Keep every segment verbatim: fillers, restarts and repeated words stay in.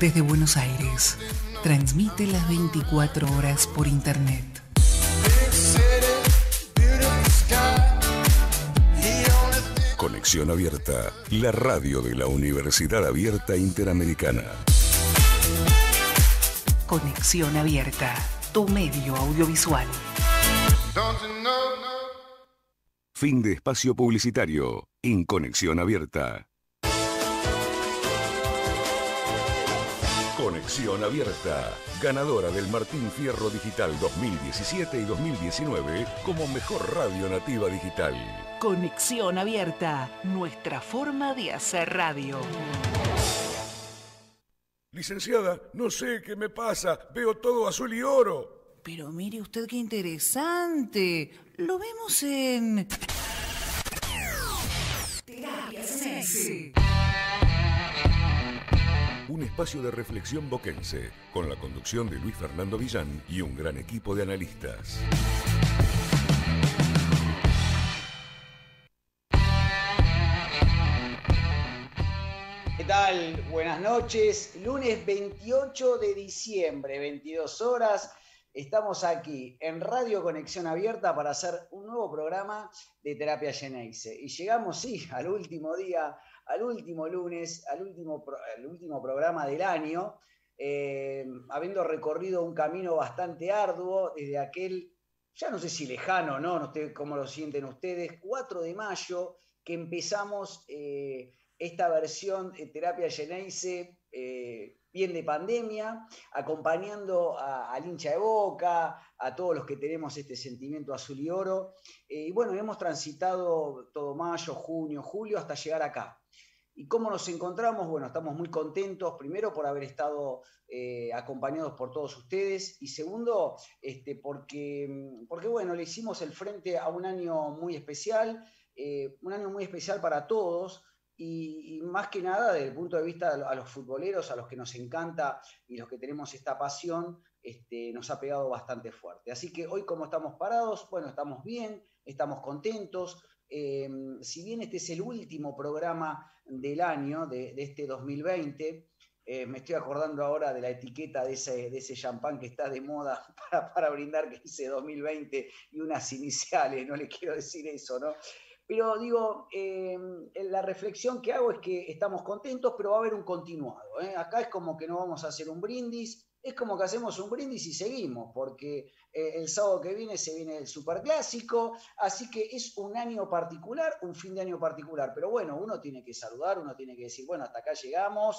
Desde Buenos Aires, transmite las veinticuatro horas por internet. Conexión Abierta, la radio de la Universidad Abierta Interamericana. Conexión Abierta, tu medio audiovisual. Fin de espacio publicitario en Conexión Abierta. Conexión Abierta, ganadora del Martín Fierro Digital dos mil diecisiete y dos mil diecinueve como mejor radio nativa digital. Conexión Abierta, nuestra forma de hacer radio. Licenciada, no sé qué me pasa, veo todo azul y oro. Pero mire usted qué interesante. Lo vemos en Terapia Xeneize. Un espacio de reflexión boquense, con la conducción de Luis Fernando Villán y un gran equipo de analistas. ¿Qué tal? Buenas noches. Lunes veintiocho de diciembre, veintidós horas. Estamos aquí en Radio Conexión Abierta para hacer un nuevo programa de Terapia Xeneize. Y llegamos, sí, al último día, al último lunes, al último, al último programa del año, eh, habiendo recorrido un camino bastante arduo desde aquel, ya no sé si lejano, ¿no? No sé cómo lo sienten ustedes, cuatro de mayo, que empezamos eh, esta versión de Terapia Xeneize, eh, bien de pandemia, acompañando a, al hincha de Boca, a todos los que tenemos este sentimiento azul y oro. Eh, y bueno, hemos transitado todo mayo, junio, julio, hasta llegar acá. ¿Y cómo nos encontramos? Bueno, estamos muy contentos, primero por haber estado eh, acompañados por todos ustedes, y segundo, este, porque, porque, bueno, le hicimos el frente a un año muy especial, eh, un año muy especial para todos, y, y más que nada desde el punto de vista a los futboleros, a los que nos encanta y los que tenemos esta pasión, este, nos ha pegado bastante fuerte. Así que hoy, ¿cómo estamos parados? Bueno, estamos bien, estamos contentos. Eh, si bien este es el último programa del año, de, de este dos mil veinte, eh, me estoy acordando ahora de la etiqueta de ese, de ese champán que está de moda para, para brindar, que dice dos mil veinte y unas iniciales, no le quiero decir eso, ¿no? Pero digo, eh, la reflexión que hago es que estamos contentos, pero va a haber un continuado, ¿eh? Acá es como que no vamos a hacer un brindis, es como que hacemos un brindis y seguimos, porque eh, el sábado que viene se viene el Superclásico, así que es un año particular, un fin de año particular. Pero bueno, uno tiene que saludar, uno tiene que decir, bueno, hasta acá llegamos,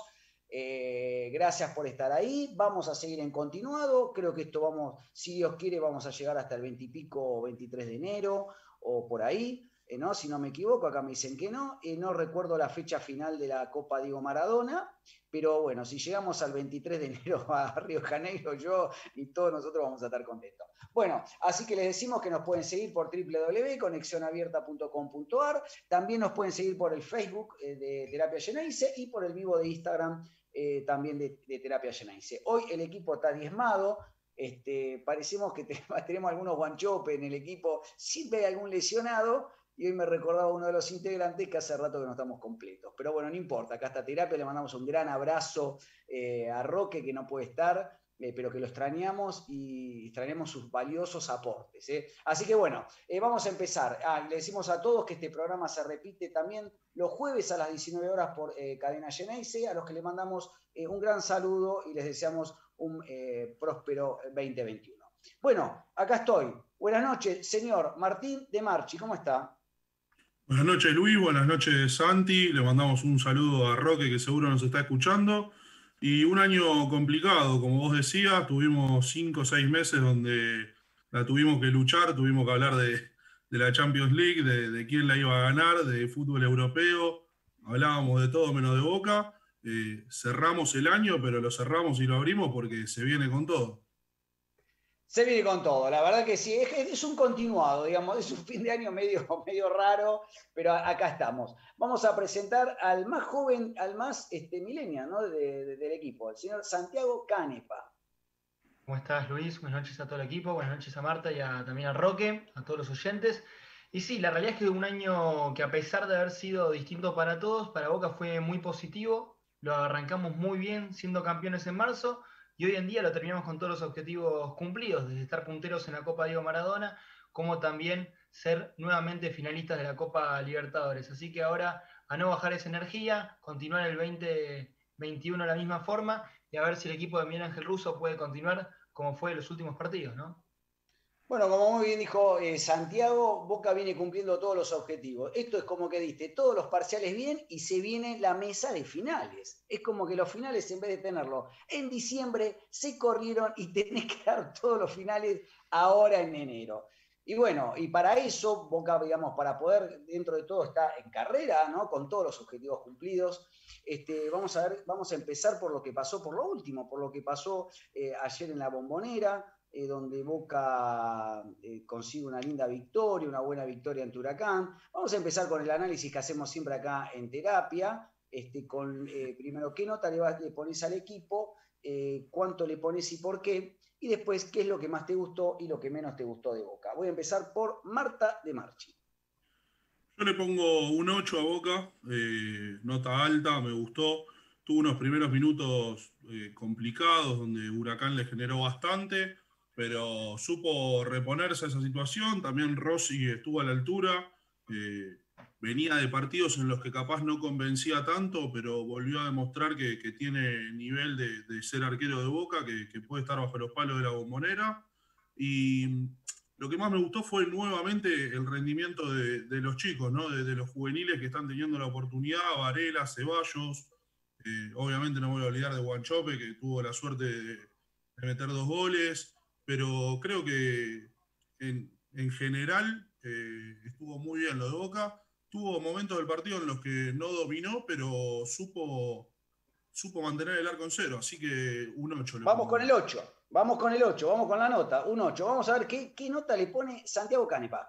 eh, gracias por estar ahí, vamos a seguir en continuado, creo que esto vamos, si Dios quiere, vamos a llegar hasta el veinte y pico o veintitrés de enero, o por ahí. Eh, ¿no? Si no me equivoco, acá me dicen que no, eh, no recuerdo la fecha final de la Copa Diego Maradona, pero bueno, si llegamos al veintitrés de enero a Río de Janeiro, yo y todos nosotros vamos a estar contentos. Bueno, así que les decimos que nos pueden seguir por doble u doble u doble u punto conexión abierta punto com punto a r, también nos pueden seguir por el Facebook eh, de Terapia Xeneize y por el vivo de Instagram eh, también de, de Terapia Xeneize. Hoy el equipo está diezmado. Este, parecemos que tenemos, tenemos algunos guanchopes en el equipo, siempre hay algún lesionado. Y hoy me recordaba uno de los integrantes que hace rato que no estamos completos. Pero bueno, no importa, acá está Terapia, le mandamos un gran abrazo eh, a Roque, que no puede estar, eh, pero que lo extrañamos y extrañamos sus valiosos aportes. ¿eh? Así que bueno, eh, vamos a empezar. Ah, le decimos a todos que este programa se repite también los jueves a las diecinueve horas por eh, Cadena Xeneize, a los que le mandamos eh, un gran saludo y les deseamos un eh, próspero veinte veintiuno. Bueno, acá estoy. Buenas noches, señor Martín de Marchi, ¿cómo está? Buenas noches, Luis. Buenas noches, Santi. Le mandamos un saludo a Roque, que seguro nos está escuchando. Y un año complicado, como vos decías. Tuvimos cinco o seis meses donde la tuvimos que luchar, tuvimos que hablar de, de la Champions League, de, de quién la iba a ganar, de fútbol europeo. Hablábamos de todo menos de Boca. Eh, cerramos el año, pero lo cerramos y lo abrimos porque se viene con todo. Se viene con todo, la verdad que sí, es, es un continuado, digamos, es un fin de año medio, medio raro, pero acá estamos. Vamos a presentar al más joven, al más este, millennial, ¿no? de, de, del equipo, el señor Santiago Canepa. ¿Cómo estás, Luis? Buenas noches a todo el equipo, buenas noches a Marta y a, también a Roque, a todos los oyentes. Y sí, la realidad es que un año que, a pesar de haber sido distinto para todos, para Boca fue muy positivo. lo arrancamos muy bien siendo campeones en marzo y hoy en día lo terminamos con todos los objetivos cumplidos, desde estar punteros en la Copa Diego Maradona, como también ser nuevamente finalistas de la Copa Libertadores. Así que ahora a no bajar esa energía, continuar el veinte veintiuno de la misma forma y a ver si el equipo de Miguel Ángel Russo puede continuar como fue en los últimos partidos, ¿no? Bueno, como muy bien dijo eh, Santiago, Boca viene cumpliendo todos los objetivos. Esto es como que diste todos los parciales bien y se viene la mesa de finales. Es como que los finales, en vez de tenerlo en diciembre, se corrieron y tenés que dar todos los finales ahora en enero. Y bueno, y para eso, Boca, digamos, para poder, dentro de todo, está en carrera, ¿no? Con todos los objetivos cumplidos. Este, vamos a ver, vamos a empezar por lo que pasó, por lo último, por lo que pasó eh, ayer en la Bombonera. Eh, donde Boca eh, consigue una linda victoria, una buena victoria ante Huracán. Vamos a empezar con el análisis que hacemos siempre acá en terapia, este, con eh, primero qué nota le, vas, le pones al equipo, eh, cuánto le pones y por qué, y después qué es lo que más te gustó y lo que menos te gustó de Boca. Voy a empezar por Marta de Marchi. Yo le pongo un ocho a Boca, eh, nota alta, me gustó. Tuvo unos primeros minutos eh, complicados donde Huracán le generó bastante, pero supo reponerse a esa situación. También Rossi estuvo a la altura, eh, venía de partidos en los que capaz no convencía tanto, pero volvió a demostrar que, que tiene nivel de, de ser arquero de Boca, que, que puede estar bajo los palos de la Bombonera. Y lo que más me gustó fue nuevamente el rendimiento de, de los chicos, ¿no? de, de los juveniles que están teniendo la oportunidad, Varela, Ceballos. Eh, obviamente no voy a olvidar de Wanchope, que tuvo la suerte de, de meter dos goles. Pero creo que en, en general eh, estuvo muy bien lo de Boca. Tuvo momentos del partido en los que no dominó, pero supo, supo mantener el arco en cero. Así que un ocho. Vamos con el ocho. Vamos con el ocho. Vamos con la nota. Un ocho. Vamos a ver qué, qué nota le pone Santiago Canepa.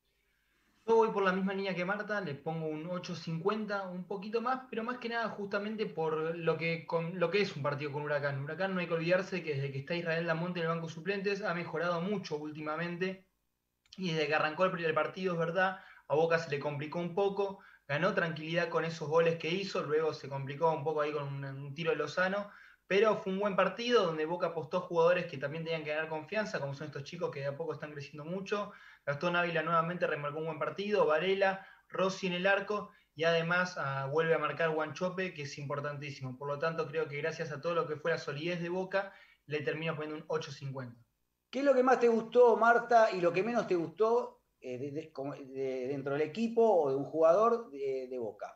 Yo voy por la misma línea que Marta, le pongo un ocho cincuenta, un poquito más, pero más que nada justamente por lo que, con, lo que es un partido con Huracán. Huracán no hay que olvidarse que desde que está Israel Damonte en el banco de suplentes ha mejorado mucho últimamente y desde que arrancó el, el partido, es verdad, a Boca se le complicó un poco, ganó tranquilidad con esos goles que hizo, luego se complicó un poco ahí con un, un tiro de Lozano, pero fue un buen partido donde Boca apostó jugadores que también tenían que ganar confianza, como son estos chicos que de a poco están creciendo mucho. Gastón Ávila nuevamente remarcó un buen partido, Varela, Rossi en el arco y además uh, vuelve a marcar Wanchope, que es importantísimo. Por lo tanto, creo que gracias a todo lo que fue la solidez de Boca, le termino poniendo un ocho cincuenta. ¿Qué es lo que más te gustó, Marta, y lo que menos te gustó eh, de, de, de, dentro del equipo o de un jugador de, de Boca?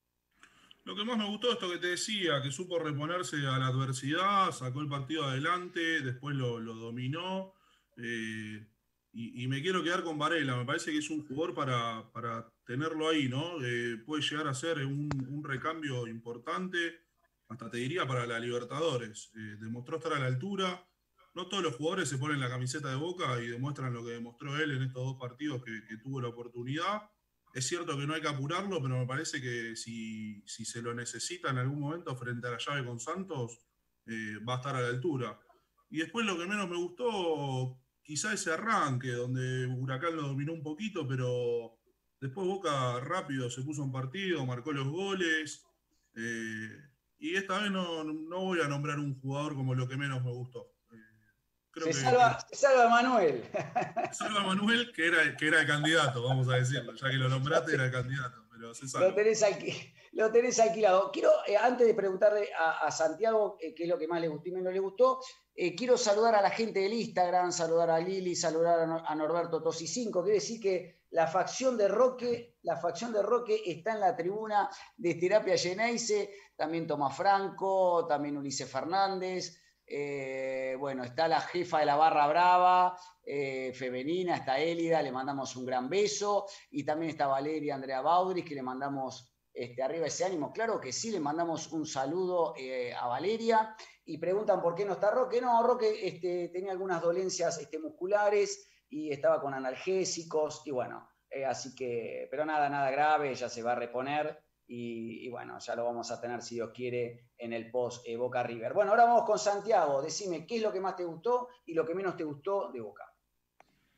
Lo que más me gustó es esto que te decía, que supo reponerse a la adversidad, sacó el partido adelante, después lo, lo dominó. Eh, y, y me quiero quedar con Varela, me parece que es un jugador para, para tenerlo ahí, ¿no? Eh, puede llegar a ser un, un recambio importante, hasta te diría para la Libertadores. Eh, demostró estar a la altura. No todos los jugadores se ponen la camiseta de Boca y demuestran lo que demostró él en estos dos partidos que, que tuvo la oportunidad. Es cierto que no hay que apurarlo, pero me parece que si, si se lo necesita en algún momento frente a la llave con Santos, eh, va a estar a la altura. Y después lo que menos me gustó, quizá ese arranque, donde Huracán lo dominó un poquito, pero después Boca rápido se puso en partido, marcó los goles. Eh, y esta vez no, no voy a nombrar un jugador como lo que menos me gustó. Creo se, que, salva, que, se salva Manuel. Se salva Manuel, que era, que era el candidato, vamos a decirlo. Ya que lo nombraste, era el candidato. Pero se salva. Lo tenés, alqui, lo tenés alquilado. Quiero, eh, antes de preguntarle a, a Santiago eh, qué es lo que más le gustó y menos le gustó, eh, quiero saludar a la gente del Instagram, saludar a Lili, saludar a, a Norberto Tosi cinco. Quiere decir que la facción de Roque, la facción de Roque está en la tribuna de Terapia Geneise. También Tomás Franco, también Ulises Fernández. Eh, bueno, está la jefa de la Barra Brava, eh, femenina, está Élida, le mandamos un gran beso, y también está Valeria Andrea Baudris, que le mandamos este, arriba ese ánimo. Claro que sí, le mandamos un saludo eh, a Valeria, y preguntan por qué no está Roque. No, Roque este, tenía algunas dolencias este, musculares, y estaba con analgésicos, y bueno, eh, así que, pero nada, nada grave, ya se va a reponer. Y, y bueno, ya lo vamos a tener, si Dios quiere, en el post eh, Boca River. Bueno, ahora vamos con Santiago. Decime, ¿qué es lo que más te gustó y lo que menos te gustó de Boca?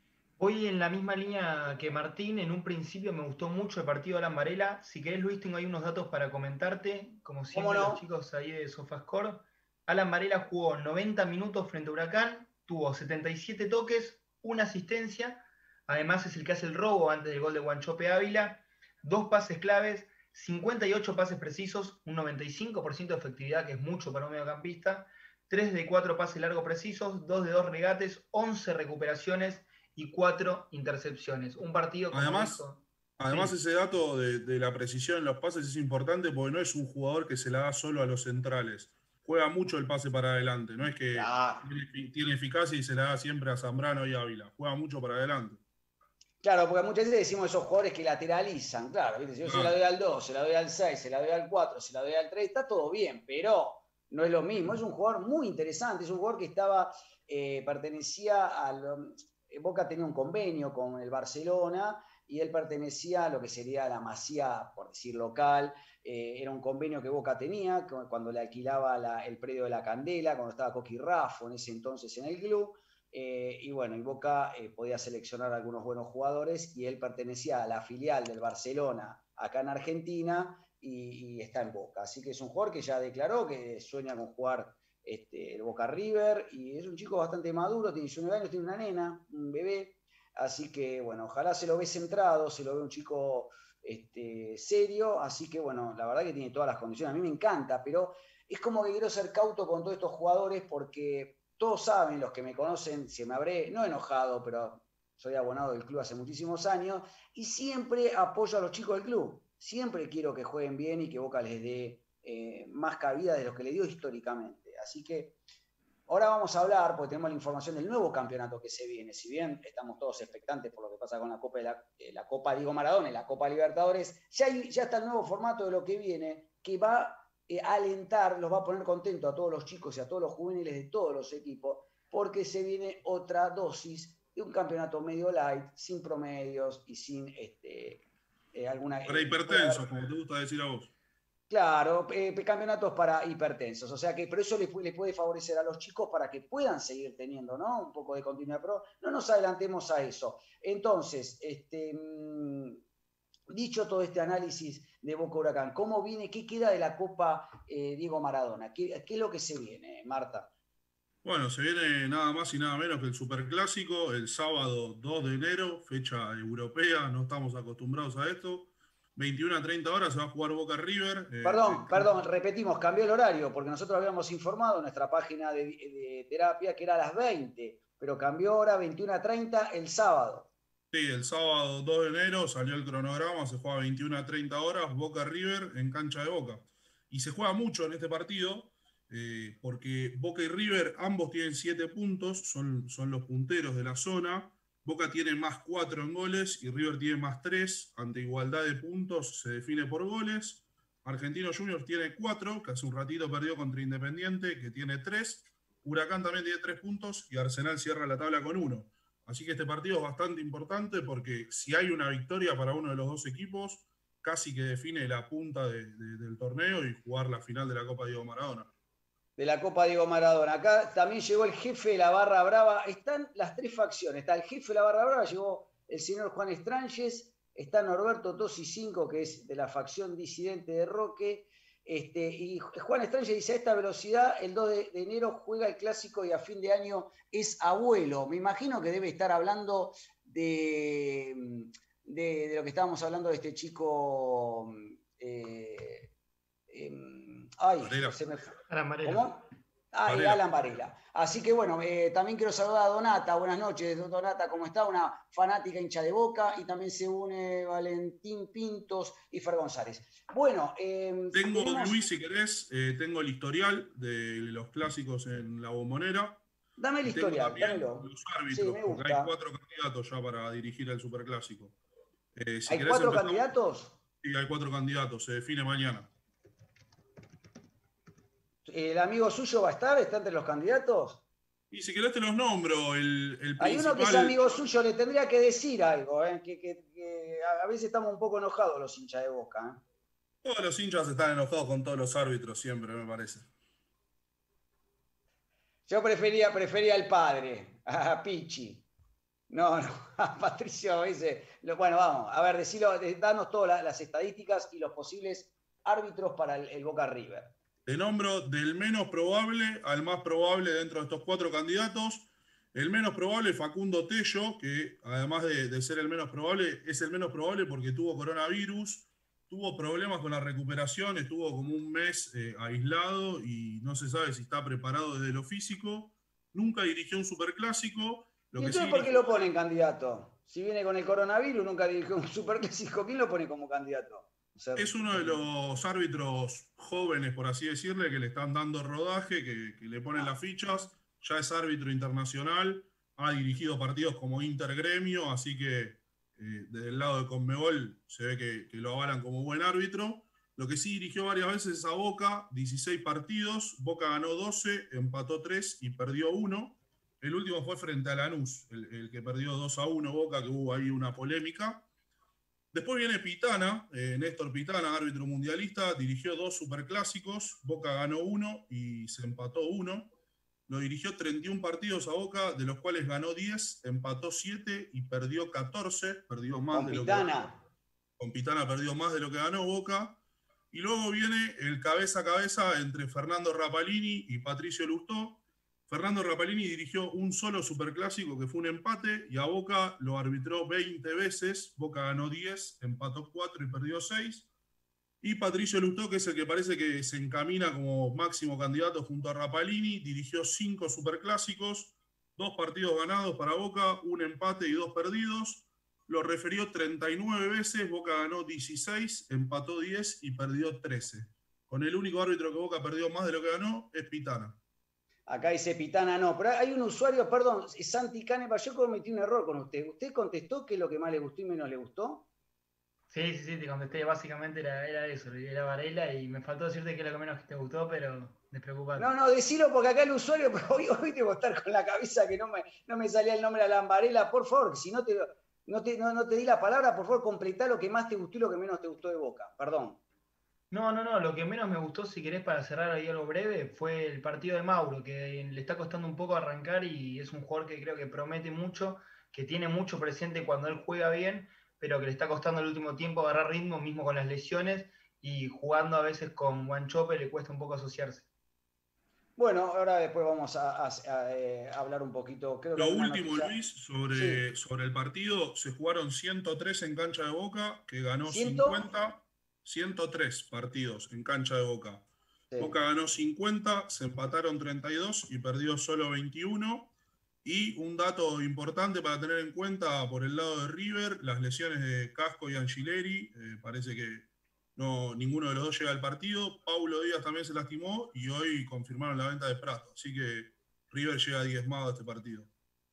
Voy en la misma línea que Martín. En un principio me gustó mucho el partido de Alan Varela. Si querés, Luis, tengo ahí unos datos para comentarte. Como siempre, no? los chicos ahí de SofaScore. Alan Varela jugó noventa minutos frente a Huracán, tuvo setenta y siete toques, una asistencia. Además es el que hace el robo antes del gol de Wanchope Ávila. Dos pases claves, cincuenta y ocho pases precisos, un noventa y cinco por ciento de efectividad, que es mucho para un mediocampista. tres de cuatro pases largos precisos, dos de dos regates, once recuperaciones y cuatro intercepciones. Un partido como Además, dijo, además sí. ese dato de, de la precisión en los pases es importante porque no es un jugador que se la da solo a los centrales. Juega mucho el pase para adelante. No es que Ah. tiene, tiene eficacia y se la da siempre a Zambrano y Ávila. Juega mucho para adelante. Claro, porque muchas veces decimos esos jugadores que lateralizan. Claro, ¿viste? Si yo Claro. se la doy al dos, se la doy al seis, se la doy al cuatro, se la doy al tres, está todo bien, pero no es lo mismo. Es un jugador muy interesante. Es un jugador que estaba, eh, pertenecía al... Boca tenía un convenio con el Barcelona y él pertenecía a lo que sería la Masía, por decir local. Eh, era un convenio que Boca tenía cuando le alquilaba la, el predio de la Candela, cuando estaba Coqui Raffo en ese entonces en el club. Eh, y bueno, y Boca eh, podía seleccionar algunos buenos jugadores y él pertenecía a la filial del Barcelona acá en Argentina y, y está en Boca. Así que es un jugador que ya declaró que sueña con jugar Este, el Boca River, y es un chico bastante maduro, tiene diecinueve años, tiene una nena, un bebé, así que bueno, ojalá se lo ve centrado, se lo ve un chico este, serio, así que bueno, la verdad que tiene todas las condiciones, a mí me encanta, pero es como que quiero ser cauto con todos estos jugadores porque todos saben, los que me conocen, se me habré, no enojado, pero soy abonado del club hace muchísimos años, y siempre apoyo a los chicos del club, siempre quiero que jueguen bien y que Boca les dé eh, más cabida de lo que le dio históricamente. Así que ahora vamos a hablar, porque tenemos la información del nuevo campeonato que se viene. Si bien estamos todos expectantes por lo que pasa con la Copa, de la, eh, la Copa Diego Maradona y la Copa Libertadores, ya, hay, ya está el nuevo formato de lo que viene, que va eh, a alentar, los va a poner contentos a todos los chicos y a todos los juveniles de todos los equipos, porque se viene otra dosis de un campeonato medio light, sin promedios y sin este, eh, alguna... Para hipertensos, como te gusta decir a vos. Claro, eh, campeonatos para hipertensos, o sea que, pero eso les, les puede favorecer a los chicos para que puedan seguir teniendo, ¿no? Un poco de continuidad, pero no nos adelantemos a eso. Entonces, este, dicho todo este análisis de Boca Huracán, ¿cómo viene, qué queda de la Copa eh, Diego Maradona? ¿Qué, ¿Qué es lo que se viene, Marta? Bueno, se viene nada más y nada menos que el Superclásico, el sábado dos de enero, fecha europea, no estamos acostumbrados a esto. veintiuna a treinta horas se va a jugar Boca River. Eh, perdón, eh, perdón, repetimos, cambió el horario, porque nosotros habíamos informado en nuestra página de, de terapia que era a las veinte, pero cambió hora veintiuna a treinta el sábado. Sí, el sábado dos de enero salió el cronograma, se juega veintiuna a treinta horas, Boca River en cancha de Boca. Y se juega mucho en este partido, eh, porque Boca y River ambos tienen siete puntos, son, son los punteros de la zona. Boca tiene más cuatro en goles y River tiene más tres. Ante igualdad de puntos se define por goles. Argentinos Juniors tiene cuatro, que hace un ratito perdió contra Independiente, que tiene tres. Huracán también tiene tres puntos y Arsenal cierra la tabla con uno. Así que este partido es bastante importante porque si hay una victoria para uno de los dos equipos, casi que define la punta de, de, del torneo y jugar la final de la Copa Diego Maradona. De la Copa Diego Maradona. Acá también llegó el jefe de la Barra Brava. Están las tres facciones. Está el jefe de la Barra Brava, llegó el señor Juan Estranges, está Norberto Tosi cinco, que es de la facción disidente de Roque. Este, y Juan Estranges dice, a esta velocidad, el dos de enero juega el clásico y a fin de año es abuelo. Me imagino que debe estar hablando de, de, de lo que estábamos hablando de este chico... Eh, eh, ay, Varela. se me fue. Alan Varela. ¿Cómo? Ah, Varela. Alan Varela. Así que bueno, eh, también quiero saludar a Donata. Buenas noches, Donata, ¿cómo está? Una fanática hincha de Boca. Y también se une Valentín Pintos y Fer González. Bueno, eh, Tengo, tenemos... Luis, si querés, eh, tengo el historial de los clásicos en la Bombonera. Dame el Y tengo historial, también dámelo. los árbitros, Sí, me porque gusta. hay cuatro candidatos ya para dirigir el Superclásico. Eh, si ¿Hay querés cuatro empezamos- candidatos? Sí, hay cuatro candidatos, se define mañana. ¿El amigo suyo va a estar? ¿Está entre los candidatos? Y si querés te los nombro, el, el Hay uno que es principal- amigo suyo, le tendría que decir algo, ¿eh? que, que- que a veces estamos un poco enojados los hinchas de Boca. ¿eh? Todos los hinchas están enojados con todos los árbitros siempre, me parece. Yo prefería, prefería al padre, a Pichi. No, no, Patricio dice, bueno, vamos, a ver, decilo, danos todas las estadísticas y los posibles árbitros para el, el Boca River. Te nombro del menos probable al más probable dentro de estos cuatro candidatos. El menos probable, Facundo Tello, que además de, de ser el menos probable, es el menos probable porque tuvo coronavirus, tuvo problemas con la recuperación, estuvo como un mes eh, aislado y no se sabe si está preparado desde lo físico. Nunca dirigió un superclásico. Lo ¿Y que entonces sí por qué dirigió... lo ponen candidato? Si viene con el coronavirus, nunca dirigió un superclásico, ¿quién lo pone como candidato? Ser... Es uno de los árbitros jóvenes, por así decirle, que le están dando rodaje, que, que le ponen las fichas. Ya es árbitro internacional, ha dirigido partidos como Intergremio, así que eh, desde el lado de Conmebol se ve que, que lo avalan como buen árbitro. Lo que sí dirigió varias veces es a Boca, dieciséis partidos, Boca ganó doce, empató tres y perdió uno. El último fue frente a Lanús, el, el que perdió dos a uno Boca, que hubo ahí una polémica. Después viene Pitana, eh, Néstor Pitana, árbitro mundialista, dirigió dos superclásicos, Boca ganó uno y se empató uno. Lo dirigió treinta y uno partidos a Boca, de los cuales ganó diez, empató siete y perdió catorce, perdió más con de lo Pitana. que ganó. Con Pitana perdió más de lo que ganó Boca. Y luego viene el cabeza a cabeza entre Fernando Rapalini y Patricio Lustó. Fernando Rapalini dirigió un solo superclásico que fue un empate y a Boca lo arbitró veinte veces. Boca ganó diez, empató cuatro y perdió seis. Y Patricio Lustó, que es el que parece que se encamina como máximo candidato junto a Rapalini, dirigió cinco superclásicos, dos partidos ganados para Boca, un empate y dos perdidos. Lo referió treinta y nueve veces, Boca ganó dieciséis, empató diez y perdió trece. Con el único árbitro que Boca perdió más de lo que ganó es Pitana. Acá dice Pitana, no, pero hay un usuario, perdón, Santi Canepa, yo cometí un error con usted. ¿Usted contestó qué es lo que más le gustó y menos le gustó? Sí, sí, sí, te contesté, básicamente era, era eso, era Varela y me faltó decirte que es lo que menos te gustó, pero despreocupate. No, no, decilo porque acá el usuario, pero hoy, hoy debo estar con la cabeza que no me, no me salía el nombre de Alan Varela, por favor, si no te, no, te, no, no te di la palabra, por favor, completá lo que más te gustó y lo que menos te gustó de Boca, perdón. No, no, no, lo que menos me gustó, si querés para cerrar ahí algo breve, fue el partido de Mauro, que le está costando un poco arrancar y es un jugador que creo que promete mucho, que tiene mucho presente cuando él juega bien, pero que le está costando el último tiempo agarrar ritmo, mismo con las lesiones, y jugando a veces con Guanchope le cuesta un poco asociarse. Bueno, ahora después vamos a, a, a, a eh, hablar un poquito. Creo Lo que último, noticia... Luis, sobre, sí. sobre el partido, se jugaron ciento tres en cancha de Boca, que ganó ¿Ciento? cincuenta, ciento tres partidos en cancha de Boca. Sí. Boca ganó cincuenta, se empataron treinta y dos y perdió solo veintiuno. Y un dato importante para tener en cuenta por el lado de River, las lesiones de Casco y Angileri, eh, parece que no, ninguno de los dos llega al partido. Paulo Díaz también se lastimó y hoy confirmaron la venta de Prato, así que River llega diezmado a este partido.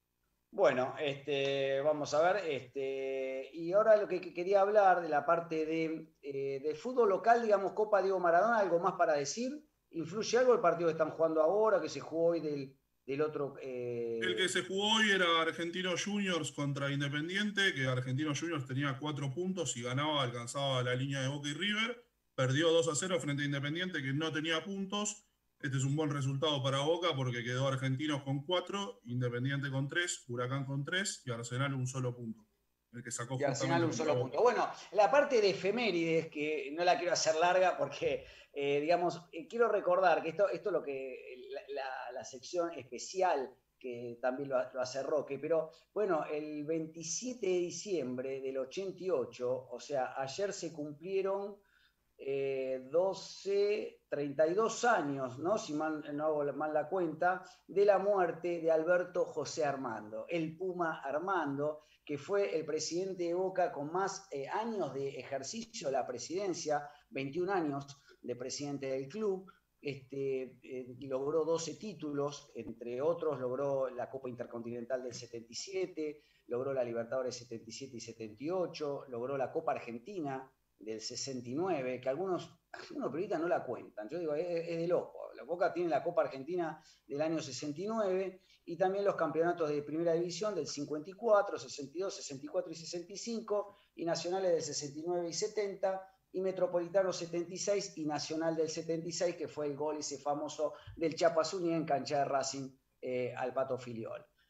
Bueno, este, vamos a ver, este, y ahora lo que quería hablar de la parte de, eh, del fútbol local, digamos, Copa Diego Maradona, ¿algo más para decir? ¿Influye algo el partido que están jugando ahora, que se jugó hoy del... del otro... Eh... El que se jugó hoy era Argentinos Juniors contra Independiente, que Argentinos Juniors tenía cuatro puntos y ganaba, alcanzaba la línea de Boca y River. Perdió dos a cero frente a Independiente, que no tenía puntos. Este es un buen resultado para Boca porque quedó Argentinos con cuatro, Independiente con tres, Huracán con tres y Arsenal un solo punto. El que sacó y Arsenal un solo punto. Bueno, la parte de efemérides, que no la quiero hacer larga porque, eh, digamos, eh, quiero recordar que esto, esto es lo que la, la, la sección especial que también lo, lo hace Roque, pero bueno, el veintisiete de diciembre del ochenta y ocho, o sea, ayer se cumplieron eh, doce, treinta y dos años, ¿no? Si mal, no hago mal la cuenta, de la muerte de Alberto José Armando, el Puma Armando, que fue el presidente de Boca con más eh, años de ejercicio de la presidencia, veintiún años de presidente del club. Este, eh, logró doce títulos, entre otros logró la Copa Intercontinental del setenta y siete, logró la Libertadores setenta y siete y setenta y ocho, logró la Copa Argentina del sesenta y nueve, que algunos, algunos periodistas no la cuentan. Yo digo, es, es de loco. La Boca tiene la Copa Argentina del año sesenta y nueve y también los campeonatos de Primera División del cincuenta y cuatro, sesenta y dos, sesenta y cuatro y sesenta y cinco, y nacionales del sesenta y nueve y setenta, y Metropolitano setenta y seis y Nacional del setenta y seis, que fue el gol ese famoso del Chapa Zúñiga en cancha de Racing eh, al Pato Filiol.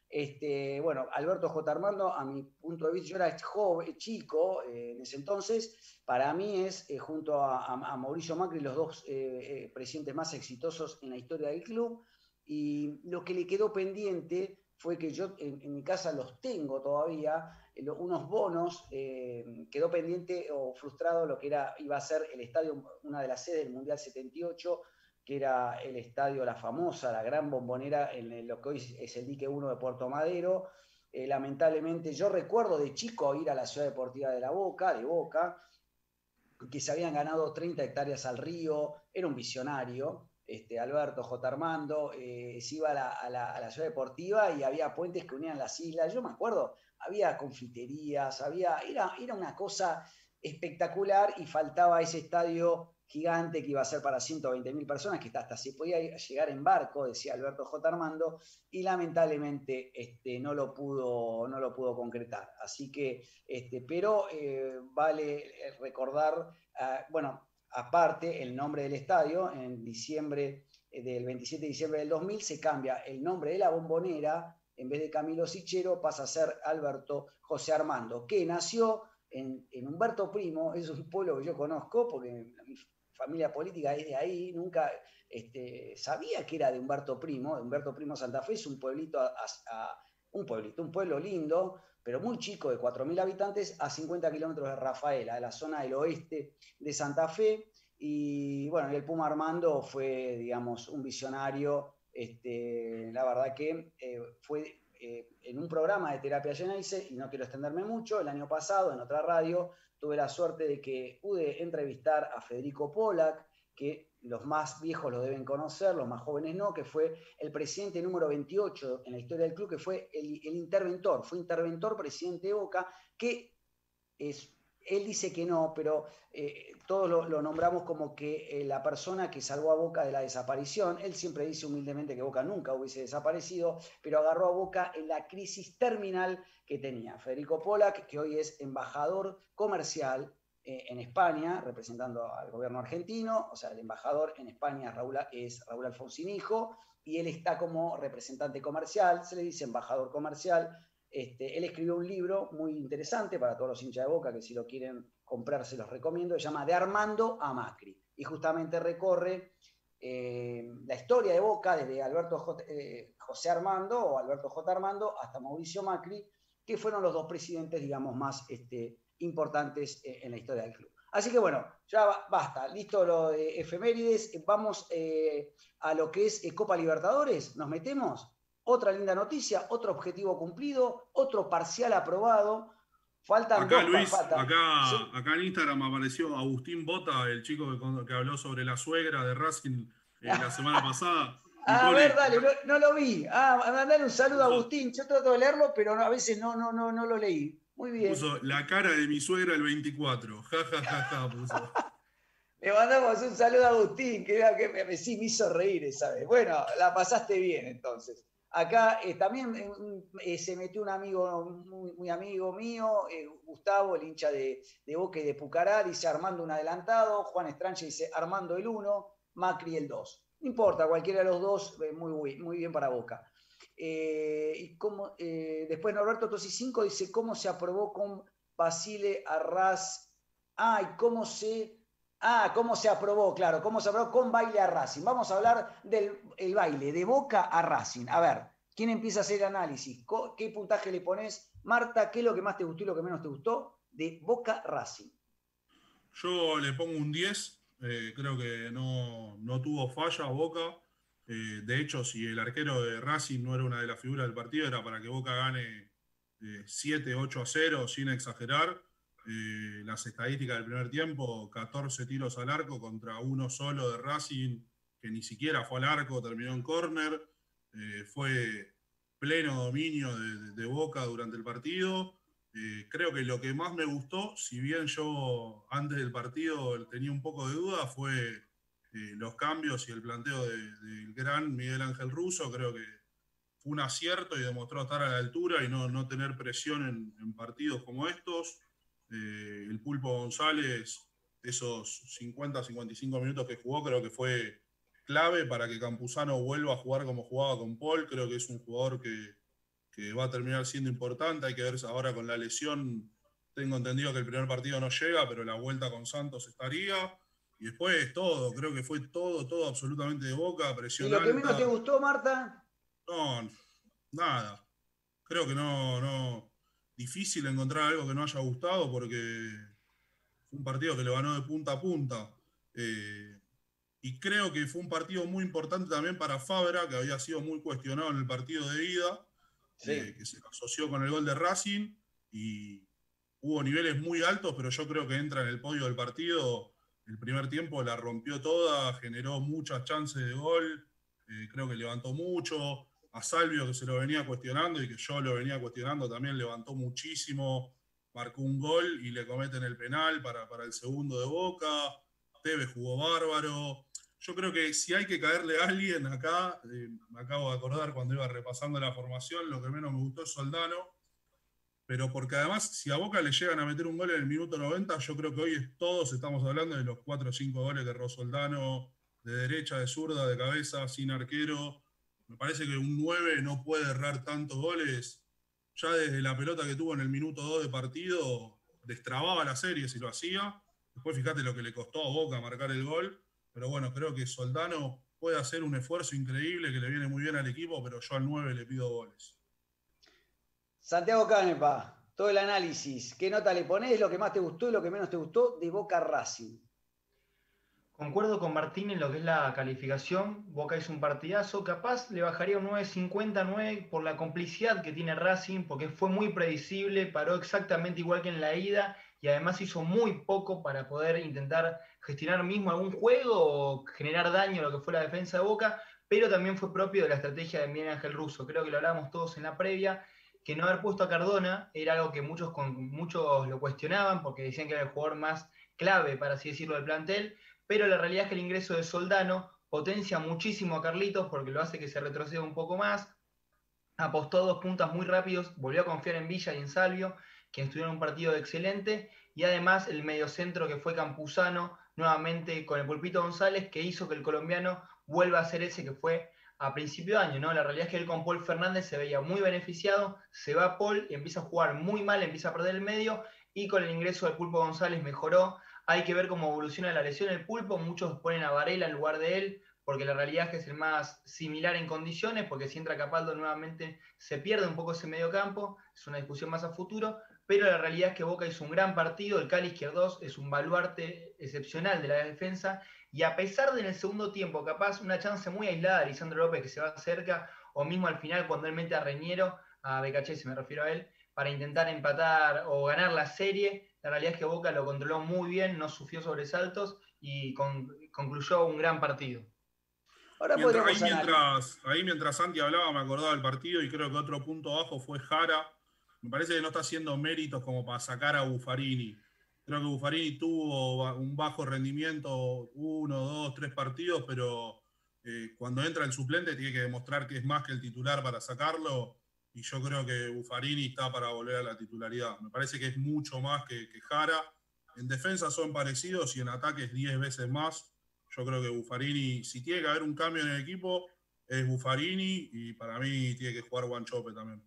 Este, bueno, Alberto J. Armando, a mi punto de vista, yo era joven, chico eh, en ese entonces, para mí es, eh, junto a, a, a Mauricio Macri, los dos eh, eh, presidentes más exitosos en la historia del club, y lo que le quedó pendiente fue que yo en, en mi casa los tengo todavía, eh, lo, unos bonos, eh, quedó pendiente o frustrado lo que era, iba a ser el estadio, una de las sedes del Mundial setenta y ocho, que era el estadio, la famosa, la gran bombonera, en lo que hoy es el dique uno de Puerto Madero. Eh, lamentablemente, yo recuerdo de chico ir a la Ciudad Deportiva de la Boca, de Boca, que se habían ganado treinta hectáreas al río, era un visionario, este, Alberto J. Armando, eh, se iba a la, a, la, a la Ciudad Deportiva y había puentes que unían las islas, yo me acuerdo, había confiterías, había, era, era una cosa espectacular y faltaba ese estadio gigante que iba a ser para ciento veinte mil personas, que hasta se podía llegar en barco, decía Alberto J. Armando, y lamentablemente este, no, lo pudo, no lo pudo concretar. Así que, este, pero eh, vale recordar, uh, bueno, aparte el nombre del estadio, en diciembre del veintisiete de diciembre del dos mil se cambia el nombre de la bombonera, en vez de Camilo Sichero pasa a ser Alberto José Armando, que nació en, en Humberto Primo, es un pueblo que yo conozco porque mi familia política es de ahí, nunca este, sabía que era de Humberto Primo, de Humberto Primo Santa Fe, es un pueblito, a, a, un pueblito, un pueblo lindo, pero muy chico, de cuatro mil habitantes, a cincuenta kilómetros de Rafaela, de la zona del oeste de Santa Fe, y bueno, el Puma Armando fue, digamos, un visionario, este, la verdad que eh, fue eh, en un programa de Terapia Geneise, y no quiero extenderme mucho, el año pasado en otra radio tuve la suerte de que pude entrevistar a Federico Pollack, que los más viejos lo deben conocer, los más jóvenes no, que fue el presidente número veintiocho en la historia del club, que fue el, el interventor, fue interventor presidente de Boca, que es, él dice que no, pero eh, todos lo, lo nombramos como que eh, la persona que salvó a Boca de la desaparición. Él siempre dice humildemente que Boca nunca hubiese desaparecido, pero agarró a Boca en la crisis terminal que tenía. Federico Pollack, que hoy es embajador comercial eh, en España, representando al gobierno argentino, o sea, el embajador en España Raúl, es Raúl Alfonsín Hijo, y él está como representante comercial, se le dice embajador comercial. Este, él escribió un libro muy interesante para todos los hinchas de Boca, que si lo quieren comprar se los recomiendo, se llama De Armando a Macri, y justamente recorre eh, la historia de Boca desde Alberto J, eh, José Armando o Alberto J. Armando hasta Mauricio Macri, que fueron los dos presidentes, digamos, más este, importantes eh, en la historia del club. Así que bueno, ya basta, listo lo de efemérides, vamos eh, a lo que es eh, Copa Libertadores, ¿nos metemos? Otra linda noticia, otro objetivo cumplido, otro parcial aprobado. Faltan acá, dos, Luis, faltan. acá, ¿Sí? acá en Instagram apareció Agustín Bota, el chico que, que habló sobre la suegra de Racing eh, la semana pasada. Ah, a pone, ver, dale, no, no lo vi. Ah, mandale un saludo a Agustín. Yo trato de leerlo, pero no, a veces no, no, no, no lo leí. Muy bien. Puso la cara de mi suegra el veinticuatro. Ja, ja, ja, ja, puso. Le mandamos un saludo a Agustín, que, que me, me, sí, me hizo reír esa vez. Bueno, la pasaste bien entonces. Acá eh, también eh, se metió un amigo, muy, muy amigo mío, eh, Gustavo, el hincha de, de Boca y de Pucará, dice Armando un adelantado, Juan Estranche dice Armando el uno, Macri el dos. No importa, cualquiera de los dos, eh, muy, muy bien para Boca. Eh, y cómo, eh, después Norberto Tosi cinco dice cómo se aprobó con Basile Arras. Ah, y cómo se... Ah, cómo se aprobó, claro, cómo se aprobó con baile a Racing. Vamos a hablar del el baile, de Boca a Racing. A ver, ¿quién empieza a hacer análisis? ¿Qué puntaje le pones? Marta, ¿qué es lo que más te gustó y lo que menos te gustó de Boca Racing? Yo le pongo un diez, eh, creo que no, no tuvo falla Boca. Eh, de hecho, si el arquero de Racing no era una de las figuras del partido, era para que Boca gane eh, siete, ocho a cero, sin exagerar. Eh, las estadísticas del primer tiempo, catorce tiros al arco contra uno solo de Racing, que ni siquiera fue al arco, terminó en córner. Eh, fue pleno dominio de, de, de Boca durante el partido. Eh, creo que lo que más me gustó, si bien yo antes del partido tenía un poco de duda, fue eh, los cambios y el planteo del de gran Miguel Ángel Russo. Creo que fue un acierto y demostró estar a la altura y no, no tener presión en, en partidos como estos. Eh, el Pulpo González, esos cincuenta a cincuenta y cinco minutos que jugó, creo que fue clave para que Campuzano vuelva a jugar como jugaba con Paul. Creo que es un jugador que, que va a terminar siendo importante. Hay que ver ahora con la lesión. Tengo entendido que el primer partido no llega, pero la vuelta con Santos estaría. Y después todo, creo que fue todo, todo absolutamente de Boca, presión ¿Y lo que alta. menos te gustó, Marta? No, nada. Creo que no, no. Difícil encontrar algo que no haya gustado porque fue un partido que lo ganó de punta a punta. Eh, y creo que fue un partido muy importante también para Fabra, que había sido muy cuestionado en el partido de ida, Sí. eh, que se asoció con el gol de Racing y hubo niveles muy altos, pero yo creo que entra en el podio del partido. El primer tiempo la rompió toda, generó muchas chances de gol, eh, creo que levantó mucho. A Salvio, que se lo venía cuestionando y que yo lo venía cuestionando, también levantó muchísimo, marcó un gol y le cometen el penal para, para el segundo de Boca. Tevez jugó bárbaro. Yo creo que si hay que caerle a alguien acá, eh, me acabo de acordar cuando iba repasando la formación, lo que menos me gustó es Soldano, pero porque además si a Boca le llegan a meter un gol en el minuto noventa, yo creo que hoy es, todos estamos hablando de los cuatro o cinco goles que erró Soldano, de derecha, de zurda, de cabeza, sin arquero. Me parece que un nueve no puede errar tantos goles. Ya desde la pelota que tuvo en el minuto dos de partido, destrababa la serie si lo hacía. Después fíjate lo que le costó a Boca marcar el gol. Pero bueno, creo que Soldano puede hacer un esfuerzo increíble que le viene muy bien al equipo, pero yo al nueve le pido goles. Santiago Canepa, todo el análisis. ¿Qué nota le ponés? Lo que más te gustó y lo que menos te gustó de Boca Racing. Concuerdo con Martín en lo que es la calificación. Boca hizo un partidazo. Capaz le bajaría un nueve cincuenta nueve por la complicidad que tiene Racing, porque fue muy predecible, paró exactamente igual que en la ida y además hizo muy poco para poder intentar gestionar mismo algún juego o generar daño a lo que fue la defensa de Boca, pero también fue propio de la estrategia de Miguel Ángel Russo. Creo que lo hablábamos todos en la previa, que no haber puesto a Cardona era algo que muchos, muchos lo cuestionaban porque decían que era el jugador más clave, para así decirlo, del plantel. Pero la realidad es que el ingreso de Soldano potencia muchísimo a Carlitos porque lo hace que se retroceda un poco más. Apostó a dos puntas muy rápidos, volvió a confiar en Villa y en Salvio, quienes estuvieron un partido excelente. Y además el mediocentro que fue Campuzano, nuevamente con el Pulpito González, que hizo que el colombiano vuelva a ser ese que fue a principio de año, ¿no? La realidad es que él con Paul Fernández se veía muy beneficiado, se va Paul y empieza a jugar muy mal, empieza a perder el medio, y con el ingreso del Pulpo González mejoró. Hay que ver cómo evoluciona la lesión del Pulpo. Muchos ponen a Varela en lugar de él, porque la realidad es que es el más similar en condiciones, porque si entra Capaldo nuevamente se pierde un poco ese medio campo. Es una discusión más a futuro, pero la realidad es que Boca hizo un gran partido. El Cali Izquierdos es un baluarte excepcional de la defensa, y a pesar de en el segundo tiempo, capaz una chance muy aislada de Lisandro López que se va cerca, o mismo al final cuando él mete a Reñero, a Becachese me refiero a él, para intentar empatar o ganar la serie, la realidad es que Boca lo controló muy bien, no sufrió sobresaltos y con, concluyó un gran partido. Ahora mientras, ahí, mientras, ahí mientras Santi hablaba me acordaba del partido, y creo que otro punto bajo fue Jara. Me parece que no está haciendo méritos como para sacar a Buffarini. Creo que Buffarini tuvo un bajo rendimiento, uno, dos, tres partidos, pero eh, cuando entra el suplente tiene que demostrar que es más que el titular para sacarlo. Y yo creo que Buffarini está para volver a la titularidad. Me parece que es mucho más que, que Jara. En defensa son parecidos y en ataque es diez veces más. Yo creo que Buffarini, si tiene que haber un cambio en el equipo, es Buffarini, y para mí tiene que jugar Wanchope también.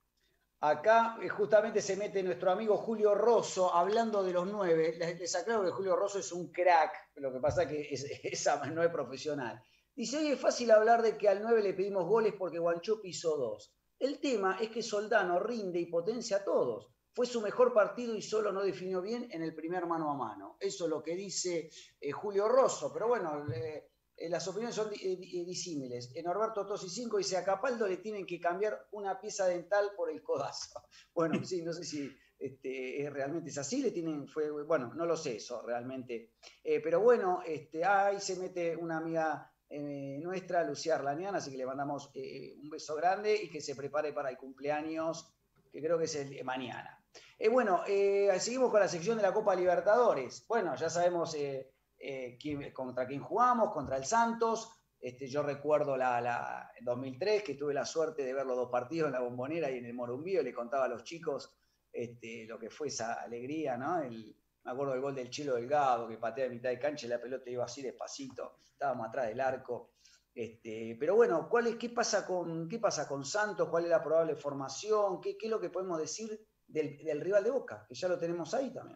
Acá justamente se mete nuestro amigo Julio Rosso hablando de los nueve. Les, les aclaro que Julio Rosso es un crack, lo que pasa es que es, esa no es profesional. Dice, hoy es fácil hablar de que al nueve le pedimos goles porque Wanchope hizo dos. El tema es que Soldano rinde y potencia a todos. Fue su mejor partido y solo no definió bien en el primer mano a mano. Eso es lo que dice eh, Julio Rosso. Pero bueno, eh, eh, las opiniones son eh, disímiles. Eh, Norberto Tosi cinco dice, a Capaldo le tienen que cambiar una pieza dental por el codazo. Bueno, sí, no sé si este, realmente es así. Le tienen, fue, bueno, no lo sé eso realmente. Eh, pero bueno, este, ahí se mete una amiga Eh, nuestra, Lucía Arlaniana, así que le mandamos eh, un beso grande y que se prepare para el cumpleaños, que creo que es el de mañana. Eh, bueno, eh, seguimos con la sección de la Copa Libertadores. Bueno, ya sabemos eh, eh, quién, contra quién jugamos, contra el Santos. Este, yo recuerdo la, la dos mil tres, que tuve la suerte de ver los dos partidos en la Bombonera y en el Morumbío, y le contaba a los chicos este, lo que fue esa alegría, ¿no? El, Me acuerdo del gol del Chilo Delgado, que patea de mitad de cancha y la pelota iba así despacito. Estábamos atrás del arco. Este, pero bueno, ¿cuál es, qué, pasa con, ¿qué pasa con Santos? ¿Cuál es la probable formación? ¿Qué, qué es lo que podemos decir del, del rival de Boca? Que ya lo tenemos ahí también.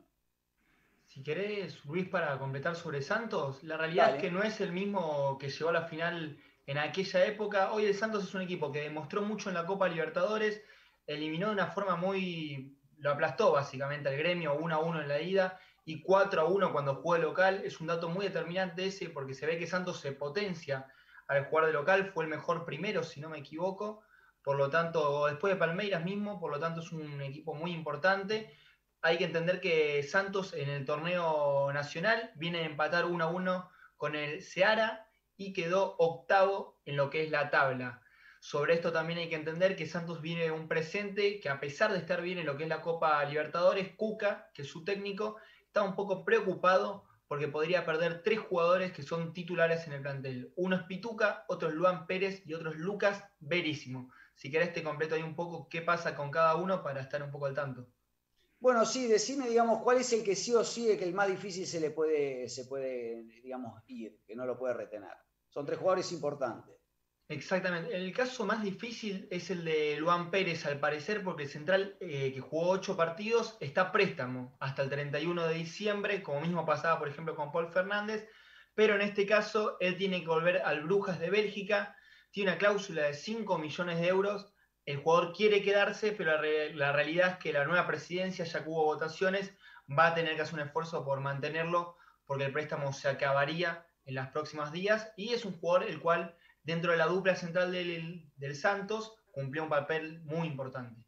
Si querés, Luis, para completar sobre Santos, la realidad Dale. es que no es el mismo que llegó a la final en aquella época. Hoy el Santos es un equipo que demostró mucho en la Copa Libertadores, eliminó de una forma muy... lo aplastó básicamente al Gremio uno a uno en la ida y cuatro a uno cuando juega local. Es un dato muy determinante ese porque se ve que Santos se potencia al jugar de local, fue el mejor primero, si no me equivoco, por lo tanto, después de Palmeiras mismo, por lo tanto es un equipo muy importante. Hay que entender que Santos en el torneo nacional viene a empatar uno a uno con el Ceará y quedó octavo en lo que es la tabla. Sobre esto también hay que entender que Santos viene de un presente que, a pesar de estar bien en lo que es la Copa Libertadores, Cuca, que es su técnico, está un poco preocupado porque podría perder tres jugadores que son titulares en el plantel. Uno es Pituca, otro es Luan Pérez y otro es Lucas Verísimo. Si querés te completo ahí un poco qué pasa con cada uno para estar un poco al tanto. Bueno, sí, decime, digamos, cuál es el que sí o sí, el que el más difícil se le puede, se puede, digamos, ir, que no lo puede retener. Son tres jugadores importantes. Exactamente. El caso más difícil es el de Luan Pérez, al parecer, porque el central, eh, que jugó ocho partidos, está a préstamo hasta el treinta y uno de diciembre, como mismo pasaba, por ejemplo, con Paul Fernández, pero en este caso él tiene que volver al Brujas de Bélgica, tiene una cláusula de cinco millones de euros, el jugador quiere quedarse, pero la, re la realidad es que la nueva presidencia, ya que hubo votaciones, va a tener que hacer un esfuerzo por mantenerlo, porque el préstamo se acabaría en los próximos días, y es un jugador el cual, dentro de la dupla central del, del Santos, cumplió un papel muy importante.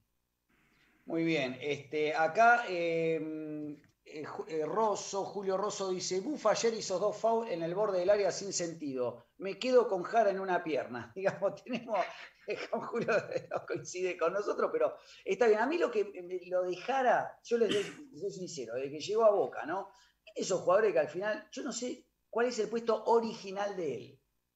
Muy bien. Este, acá eh, eh, Rosso, Julio Rosso dice, Bufa ayer hizo dos fouls en el borde del área sin sentido. Me quedo con Jara en una pierna. Digamos, tenemos, con Julio no coincide con nosotros, pero está bien. A mí lo que lo de Jara, yo les soy, soy sincero, desde que llegó a Boca, ¿no? Esos jugadores que al final, yo no sé cuál es el puesto original de él.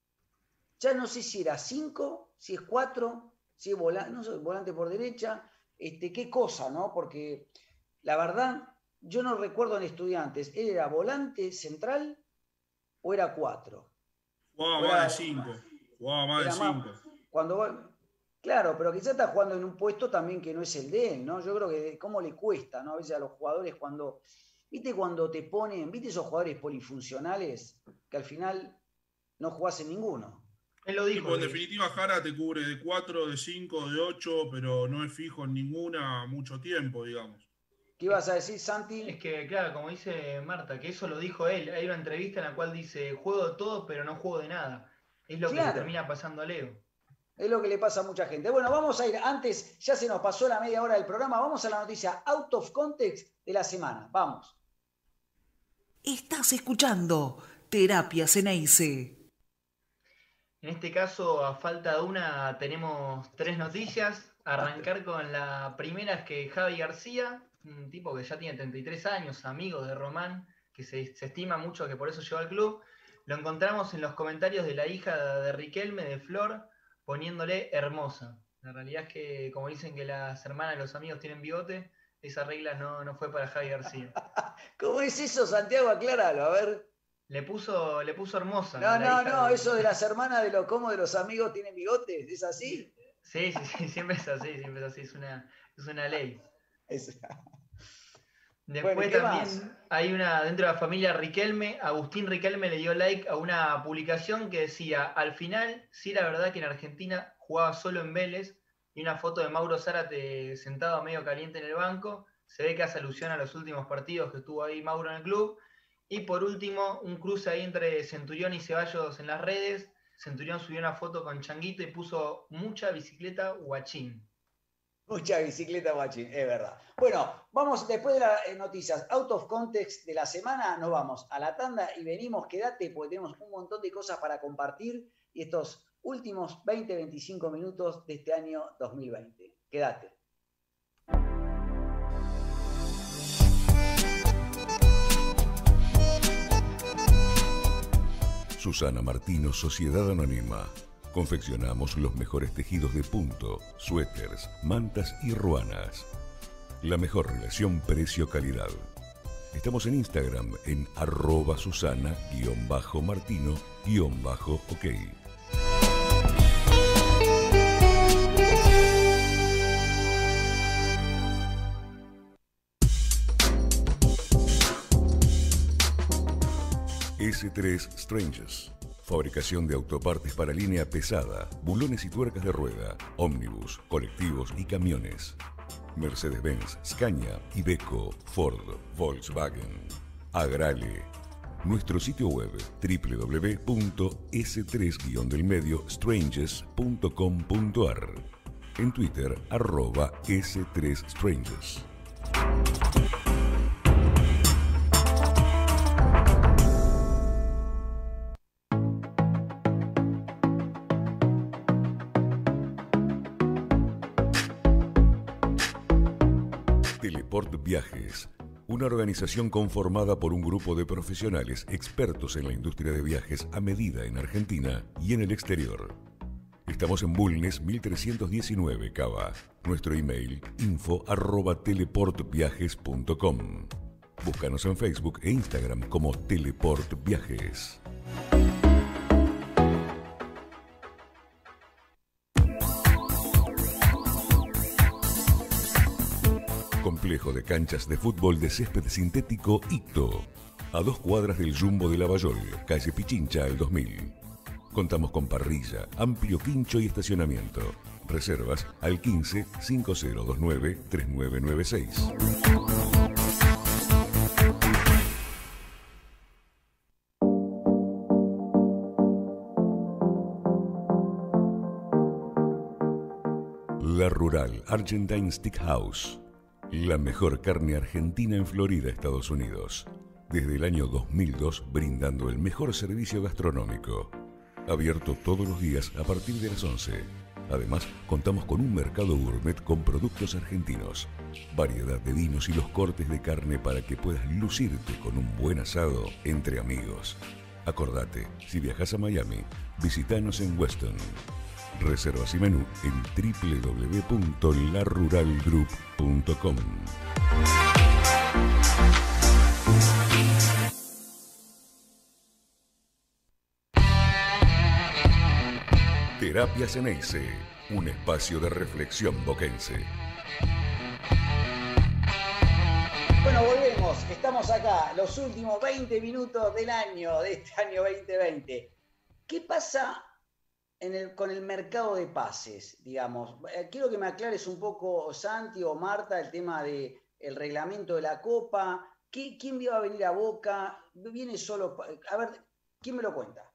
Ya no sé si era cinco, si es cuatro, si es volante, no sé, volante por derecha, este, qué cosa, ¿no? Porque la verdad, yo no recuerdo en Estudiantes, ¿él era volante central o era cuatro? Jugaba wow, más de cinco. Jugaba más de cinco. Cuando, claro, pero quizás está jugando en un puesto también que no es el de él, ¿no? Yo creo que cómo le cuesta, ¿no? A veces a los jugadores cuando, ¿viste cuando te ponen, viste esos jugadores polifuncionales que al final no jugás en ninguno? Él lo dijo. Sí, en definitiva, Jara te cubre de cuatro, de cinco, de ocho, pero no es fijo en ninguna mucho tiempo, digamos. ¿Qué ibas a decir, Santi? Es que, claro, como dice Marta, que eso lo dijo él. Hay una entrevista en la cual dice, juego de todo, pero no juego de nada. Es lo claro. que le termina pasando a Leo. Es lo que le pasa a mucha gente. Bueno, vamos a ir, antes, ya se nos pasó la media hora del programa, vamos a la noticia out of context de la semana. Vamos. Estás escuchando Terapia Ceneice. En este caso, a falta de una, tenemos tres noticias. Arrancar con la primera es que Javi García, un tipo que ya tiene treinta y tres años, amigo de Román, que se, se estima mucho que por eso llegó al club, lo encontramos en los comentarios de la hija de Riquelme, de Flor, poniéndole hermosa. La realidad es que, como dicen que las hermanas y los amigos tienen bigote, esa regla no, no fue para Javi García. ¿Cómo es eso, Santiago? Acláralo, a ver. Le puso, le puso hermosa. No, no, no, de... eso de las hermanas de los cómo de los amigos tienen bigotes, ¿es así? Sí, sí, sí, siempre es así, siempre es así, es una, es una ley. Es... Después bueno, también más? Hay una, dentro de la familia Riquelme, Agustín Riquelme le dio like a una publicación que decía, al final, sí era verdad que en Argentina jugaba solo en Vélez, y una foto de Mauro Zárate sentado medio caliente en el banco, se ve que hace alusión a los últimos partidos que estuvo ahí Mauro en el club. Y por último, un cruce ahí entre Centurión y Ceballos en las redes. Centurión subió una foto con Changuito y puso mucha bicicleta guachín. Mucha bicicleta guachín, es verdad. Bueno, vamos, después de las noticias out of context de la semana, nos vamos a la tanda y venimos, quédate, porque tenemos un montón de cosas para compartir y estos últimos veinte a veinticinco minutos de este año dos mil veinte. Quédate. Susana Martino, Sociedad Anónima. Confeccionamos los mejores tejidos de punto, suéteres, mantas y ruanas. La mejor relación precio-calidad. Estamos en Instagram en arroba susana-martino-ok. ese tres Strangers. Fabricación de autopartes para línea pesada, bulones y tuercas de rueda, ómnibus, colectivos y camiones. Mercedes-Benz, Scania, Iveco, Ford, Volkswagen. Agrale. Nuestro sitio web doble u doble u doble u punto ese tres guion del medio strangers punto com punto a r. En Twitter, arroba ese tres Strangers. Teleport Viajes, una organización conformada por un grupo de profesionales expertos en la industria de viajes a medida en Argentina y en el exterior. Estamos en Bulnes mil trescientos diecinueve, Cava. Nuestro email info arroba teleportviajes punto com. Búscanos en Facebook e Instagram como Teleport Viajes. Complejo de canchas de fútbol de césped sintético Icto, a dos cuadras del Jumbo de Lavallol, calle Pichincha al dos mil. Contamos con parrilla, amplio quincho y estacionamiento. Reservas al quince, cincuenta veintinueve, treinta y nueve noventa y seis. La Rural Argentine Steakhouse. La mejor carne argentina en Florida, Estados Unidos. Desde el año dos mil dos, brindando el mejor servicio gastronómico. Abierto todos los días a partir de las once. Además, contamos con un mercado gourmet con productos argentinos, variedad de vinos y los cortes de carne para que puedas lucirte con un buen asado entre amigos. Acordate, si viajas a Miami, visítanos en Weston. Reservas y menú en doble u doble u doble u punto la rural group punto com. Terapia Ceneice, un espacio de reflexión boquense. Bueno, volvemos. Estamos acá, los últimos veinte minutos del año, de este año veinte veinte. ¿Qué pasa en el, con el mercado de pases, digamos? Eh, quiero que me aclares un poco, Santi o Marta, el tema del reglamento de la Copa. ¿Qué, ¿Quién va a venir a Boca? ¿Viene solo? A ver, ¿quién me lo cuenta?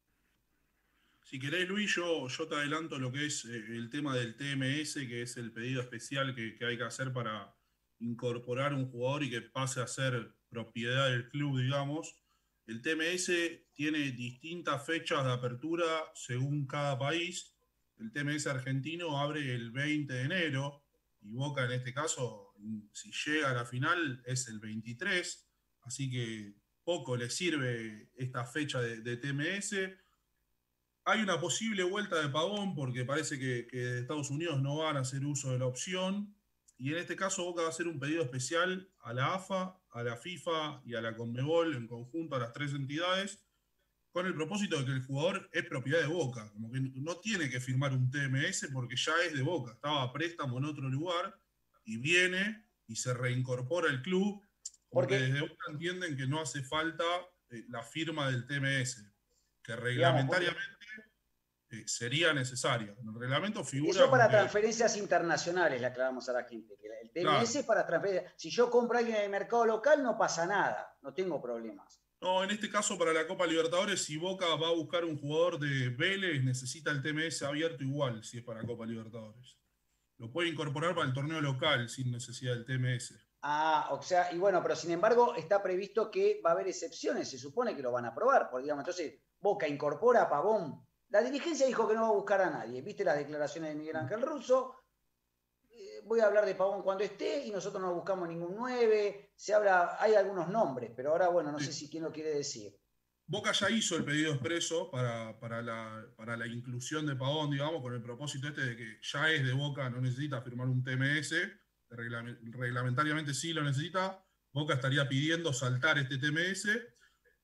Si querés, Luis, yo, yo te adelanto lo que es el tema del T M S, que es el pedido especial que, que hay que hacer para incorporar un jugador y que pase a ser propiedad del club, digamos. El T M S tiene distintas fechas de apertura según cada país. El T M S argentino abre el veinte de enero y Boca, en este caso, si llega a la final, es el veintitrés. Así que poco le sirve esta fecha de, de T M S. Hay una posible vuelta de Pavón porque parece que, que de Estados Unidos no van a hacer uso de la opción. Y en este caso Boca va a hacer un pedido especial a la A F A, a la FIFA y a la Conmebol en conjunto, a las tres entidades, con el propósito de que el jugador es propiedad de Boca. Como que no tiene que firmar un T M S porque ya es de Boca. Estaba a préstamo en otro lugar y viene y se reincorpora al club porque, porque desde Boca entienden que no hace falta eh, la firma del T M S, que reglamentariamente eh, sería necesaria. En el reglamento figura... Eso para porque... transferencias internacionales, le aclaramos a la gente. Que el T M S claro. Es para transferencias. Si yo compro a alguien en el mercado local, no pasa nada. No tengo problemas. No, en este caso para la Copa Libertadores, si Boca va a buscar un jugador de Vélez, necesita el T M S abierto igual, si es para Copa Libertadores. Lo puede incorporar para el torneo local sin necesidad del T M S. Ah, o sea, y bueno, pero sin embargo está previsto que va a haber excepciones, se supone que lo van a aprobar, porque digamos, entonces Boca incorpora a Pavón. La dirigencia dijo que no va a buscar a nadie, ¿viste las declaraciones de Miguel Ángel Russo? Eh, voy a hablar de Pavón cuando esté y nosotros no buscamos ningún nueve, se habla, hay algunos nombres, pero ahora bueno, no sí. sé si quién lo quiere decir. Boca ya hizo el pedido expreso para, para, la, para la inclusión de Pavón, digamos, con el propósito este de que ya es de Boca, no necesita firmar un T M S, reglament, reglamentariamente sí lo necesita. Boca estaría pidiendo saltar este T M S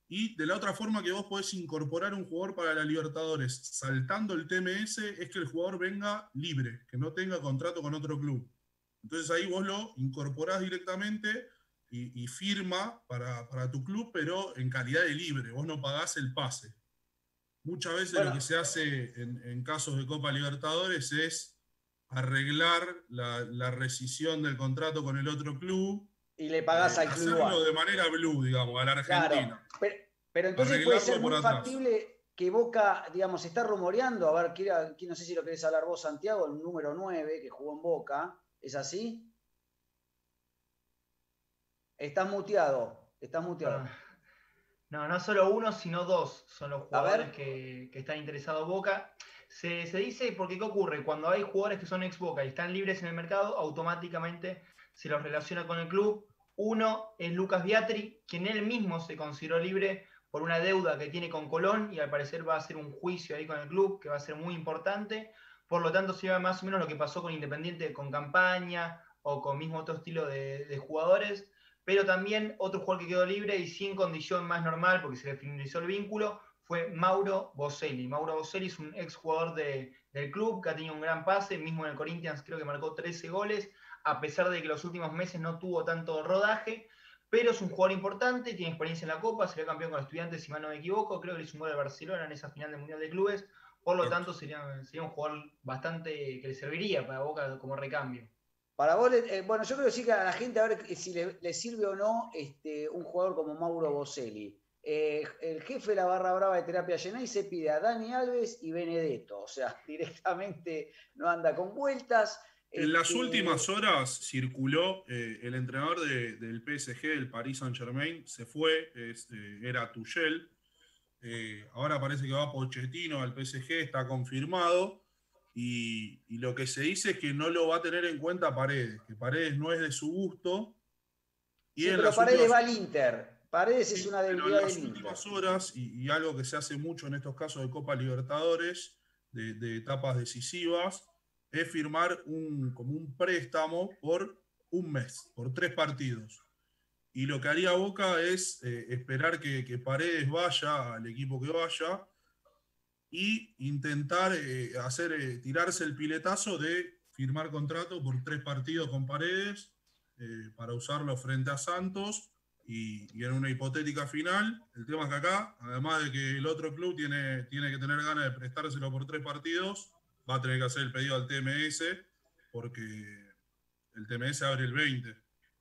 Y de la otra forma que vos podés incorporar un jugador para la Libertadores saltando el T M S es que el jugador venga libre, que no tenga contrato con otro club. Entonces ahí vos lo incorporás directamente y, y firma para, para tu club, pero en calidad de libre. Vos no pagás el pase. Muchas veces bueno, lo que se hace en, en casos de Copa Libertadores es arreglar la, la rescisión del contrato con el otro club. Y le pagás eh, al club. Hacerlo de manera blue, digamos, a la Argentina. Claro, pero, pero entonces puede ser muy factible que Boca, digamos, está rumoreando, a ver, aquí no sé si lo querés hablar vos, Santiago, el número nueve que jugó en Boca, ¿es así? Estás muteado, estás muteado. No, no solo uno, sino dos son los jugadores que, que están interesados en Boca. Se, se dice, porque ¿qué ocurre? Cuando hay jugadores que son ex Boca y están libres en el mercado, automáticamente se los relaciona con el club. Uno es Lucas Biatri, quien él mismo se consideró libre por una deuda que tiene con Colón y al parecer va a hacer un juicio ahí con el club que va a ser muy importante. Por lo tanto, se lleva más o menos lo que pasó con Independiente, con Campaña o con mismo otro estilo de, de jugadores. Pero también otro jugador que quedó libre y sin condición más normal, porque se le finalizó el vínculo, fue Mauro Boselli. Mauro Boselli es un ex jugador de, del club que ha tenido un gran pase, mismo en el Corinthians creo que marcó trece goles, a pesar de que los últimos meses no tuvo tanto rodaje, pero es un jugador importante, tiene experiencia en la Copa, sería campeón con Estudiantes, si mal no me equivoco, creo que le hizo un gol al Barcelona en esa final del Mundial de Clubes, por lo tanto sería, sería un jugador bastante que le serviría para Boca como recambio. Para vos, eh, bueno, yo creo que sí que a la gente a ver si le, le sirve o no este, un jugador como Mauro Boselli. Eh, el jefe de la barra brava de Terapia Llenay se pide a Dani Alves y Benedetto, o sea, directamente no anda con vueltas. En este... las últimas horas circuló eh, el entrenador de, del P S G, del Paris Saint-Germain, se fue, este, era Tuchel, eh, ahora parece que va Pochettino al P S G, está confirmado. Y, y lo que se dice es que no lo va a tener en cuenta Paredes, que Paredes no es de su gusto. Y sí, en pero las Paredes últimas... va al Inter. Paredes sí, es una debilidad del Inter. En las últimas horas, y, y algo que se hace mucho en estos casos de Copa Libertadores, de, de etapas decisivas, es firmar un, como un préstamo por un mes, por tres partidos. Y lo que haría Boca es eh, esperar que, que Paredes vaya al equipo que vaya, y intentar eh, hacer, eh, tirarse el piletazo de firmar contrato por tres partidos con Paredes eh, para usarlo frente a Santos y, y en una hipotética final. El tema es que acá, además de que el otro club tiene, tiene que tener ganas de prestárselo por tres partidos, va a tener que hacer el pedido al T M S porque el T M S abre el veinte.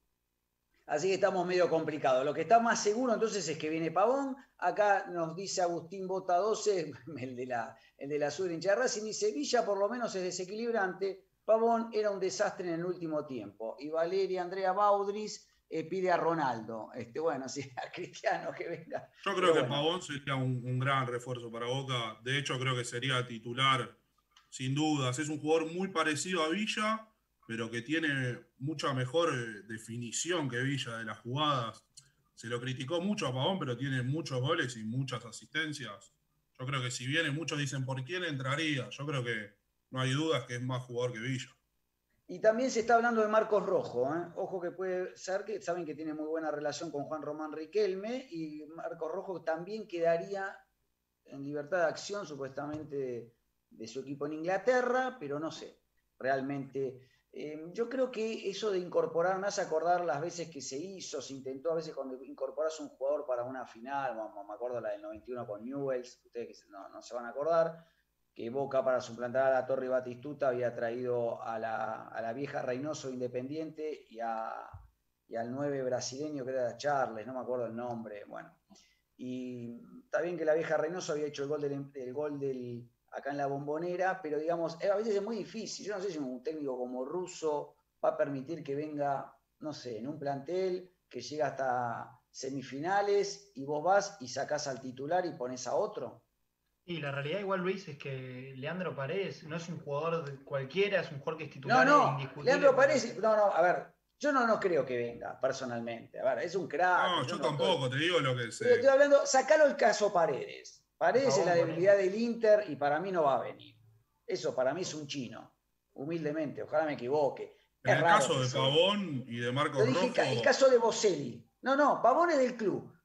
Así que estamos medio complicados. Lo que está más seguro entonces es que viene Pavón. Acá nos dice Agustín Bota doce, el de la, el de la sur hincha de Racing, dice Villa por lo menos es desequilibrante. Pavón era un desastre en el último tiempo. Y Valeria Andrea Baudris eh, pide a Ronaldo. Este, bueno, sí, a Cristiano que venga. Yo creo Pero que bueno. Pavón sería un, un gran refuerzo para Boca. De hecho, creo que sería titular sin dudas. Es un jugador muy parecido a Villa, pero que tiene mucha mejor eh, definición que Villa de las jugadas. Se lo criticó mucho a Pavón, pero tiene muchos goles y muchas asistencias. Yo creo que si viene, muchos dicen, ¿por quién entraría? Yo creo que no hay dudas que es más jugador que Villa. Y también se está hablando de Marcos Rojo, ¿eh? Ojo que puede ser que saben que tiene muy buena relación con Juan Román Riquelme, y Marcos Rojo también quedaría en libertad de acción, supuestamente, de, de su equipo en Inglaterra, pero no sé, realmente... Eh, yo creo que eso de incorporar, me hace acordar las veces que se hizo, se intentó a veces cuando incorporas un jugador para una final, me acuerdo la del noventa y uno con Newell's, ustedes no, no se van a acordar, que Boca para suplantar a la Torre Batistuta había traído a la, a la vieja Reynoso Independiente y, a, y al nueve brasileño que era Charles, no me acuerdo el nombre, bueno, y está bien que la vieja Reynoso había hecho el gol del, el gol del acá en la Bombonera, pero digamos, a veces es muy difícil. Yo no sé si un técnico como Russo va a permitir que venga, no sé, en un plantel que llega hasta semifinales y vos vas y sacás al titular y pones a otro. Y la realidad igual, Luis, es que Leandro Paredes no es un jugador cualquiera, es un jugador que es titular. No, no, indiscutible. Leandro Paredes, no, no, a ver, yo no, no creo que venga, personalmente. A ver, es un crack. No, yo, yo no, tampoco, te digo lo que sé. Estoy hablando, sacalo el caso Paredes. Paredes es la debilidad Paredes. del Inter y para mí no va a venir. Eso para mí es un chino, humildemente, ojalá me equivoque. En es el raro caso de sea. Pavón y de Marcos Yo dije Rojo... el caso de Boselli. No, no, Pavón es del club.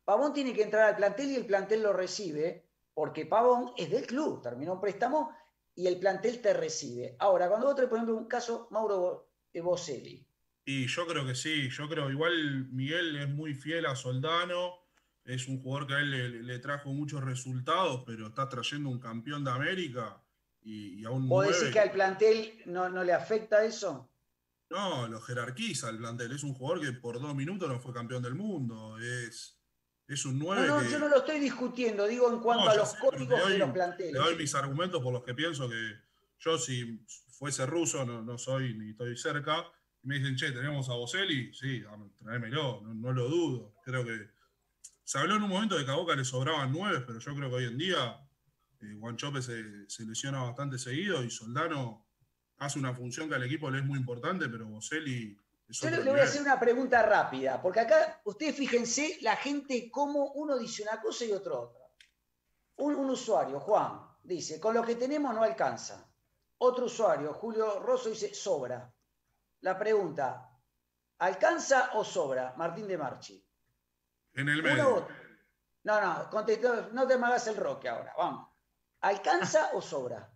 Pavón tiene que entrar al plantel y el plantel lo recibe, porque Pavón es del club, terminó un préstamo y el plantel te recibe. Ahora, cuando vos traes, por ejemplo, un caso, Mauro Boselli. Y yo creo que sí, yo creo, igual Miguel es muy fiel a Soldano, es un jugador que a él le, le trajo muchos resultados, pero está trayendo un campeón de América y, y a un ¿Vos nueve. decís que al plantel no, no le afecta eso? No, lo jerarquiza el plantel, es un jugador que por dos minutos no fue campeón del mundo, es, es un No, nueve no, que... yo no lo estoy discutiendo, digo en cuanto No, a ya los sé, pero te códigos de los doy, te planteles. doy mis argumentos por los que pienso que yo, si fuese ruso, no, no soy ni estoy cerca, y me dicen, che, tenemos a Boselli, sí, tráemelo, no, no lo dudo. Creo que se habló en un momento de que a Boca le sobraban nueve, pero yo creo que hoy en día eh, Guanchope se, se lesiona bastante seguido y Soldano hace una función que al equipo le es muy importante, pero Boselli es Yo otro le, le voy a nivel. hacer una pregunta rápida, porque acá, ustedes fíjense, la gente, cómo uno dice una cosa y otro otra. Un, un usuario, Juan, dice, con lo que tenemos no alcanza. Otro usuario, Julio Rosso, dice, sobra. La pregunta, ¿alcanza o sobra? Martín de Marchi. En el Uno medio. u otro. No, no, contestó, no te me hagas el roque ahora, vamos. ¿Alcanza o sobra?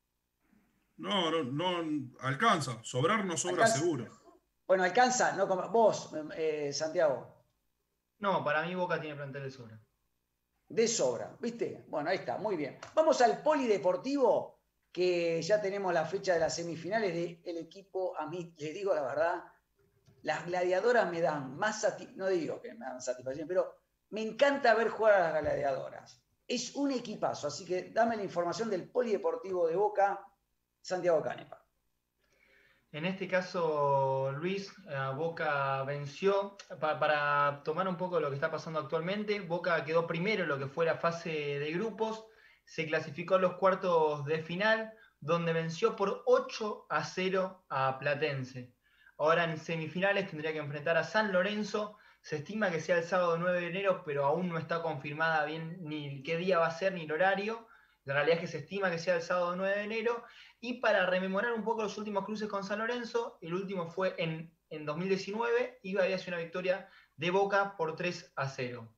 No, no, no alcanza. Sobrar no sobra ¿Alcanza? seguro. Bueno, alcanza, no como vos, eh, Santiago. No, para mí Boca tiene plantel de sobra. De sobra, ¿viste? Bueno, ahí está, muy bien. Vamos al polideportivo, que ya tenemos la fecha de las semifinales del equipo. A mí, les digo la verdad, las gladiadoras me dan más satisfacción, no digo que me dan satisfacción, pero me encanta ver jugar a las gladiadoras. Es un equipazo, así que dame la información del polideportivo de Boca, Santiago Canepa. En este caso, Luis, Boca venció. Pa para tomar un poco lo que está pasando actualmente, Boca quedó primero en lo que fue la fase de grupos, se clasificó a los cuartos de final, donde venció por ocho a cero a Platense. Ahora en semifinales tendría que enfrentar a San Lorenzo. Se estima que sea el sábado nueve de enero, pero aún no está confirmada bien ni qué día va a ser ni el horario. La realidad es que se estima que sea el sábado nueve de enero. Y para rememorar un poco los últimos cruces con San Lorenzo, el último fue en, en dos mil diecinueve y había sido una victoria de Boca por tres a cero.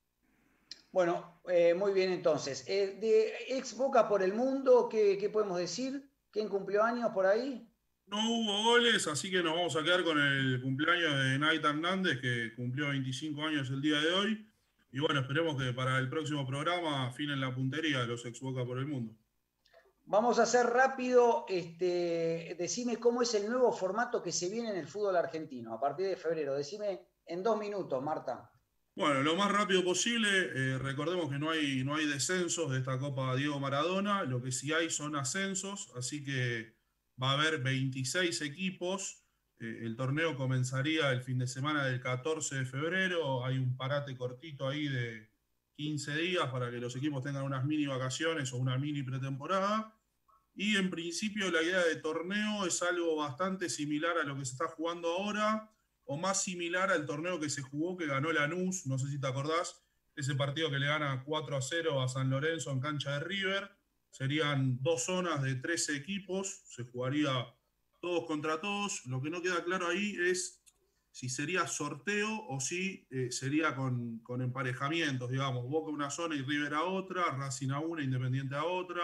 Bueno, eh, muy bien entonces. Eh, de ex Boca por el mundo, ¿qué, qué podemos decir? ¿Quién cumplió años por ahí? No hubo goles, así que nos vamos a quedar con el cumpleaños de Naita Hernández, que cumplió veinticinco años el día de hoy. Y bueno, esperemos que para el próximo programa afinen la puntería de los ex Boca por el mundo. Vamos a hacer rápido, este, decime cómo es el nuevo formato que se viene en el fútbol argentino a partir de febrero. Decime en dos minutos, Marta. Bueno, lo más rápido posible. Eh, recordemos que no hay, no hay descensos de esta Copa Diego Maradona. Lo que sí hay son ascensos, así que va a haber veintiséis equipos. Eh, el torneo comenzaría el fin de semana del catorce de febrero. Hay un parate cortito ahí de quince días para que los equipos tengan unas mini vacaciones o una mini pretemporada. Y en principio la idea de torneo es algo bastante similar a lo que se está jugando ahora, o más similar al torneo que se jugó, que ganó Lanús, no sé si te acordás, ese partido que le gana cuatro a cero a San Lorenzo en cancha de River. Serían dos zonas de trece equipos, se jugaría todos contra todos. Lo que no queda claro ahí es si sería sorteo o si eh, sería con, con emparejamientos, digamos, Boca una zona y River a otra, Racing a una, Independiente a otra,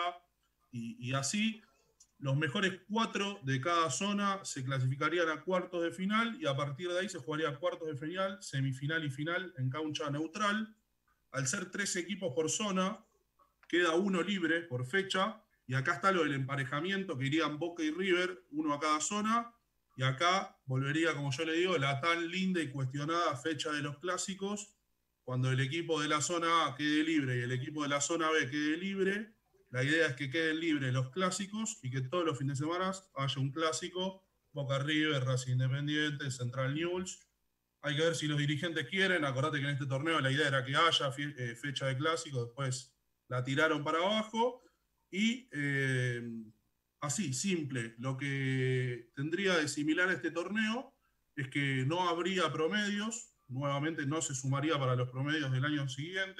y, y así. Los mejores cuatro de cada zona se clasificarían a cuartos de final y a partir de ahí se jugaría cuartos de final, semifinal y final en cancha neutral. Al ser tres equipos por zona, queda uno libre por fecha y acá está lo del emparejamiento, que irían Boca y River, uno a cada zona, y acá volvería, como yo le digo, la tan linda y cuestionada fecha de los clásicos, cuando el equipo de la zona A quede libre y el equipo de la zona B quede libre. La idea es que queden libres los clásicos y que todos los fines de semana haya un clásico, Boca River, Racing Independiente, Central Newell's. Hay que ver si los dirigentes quieren. Acordate que en este torneo la idea era que haya fecha de clásico, después la tiraron para abajo. Y eh, así, simple. Lo que tendría de similar a este torneo es que no habría promedios, nuevamente no se sumaría para los promedios del año siguiente.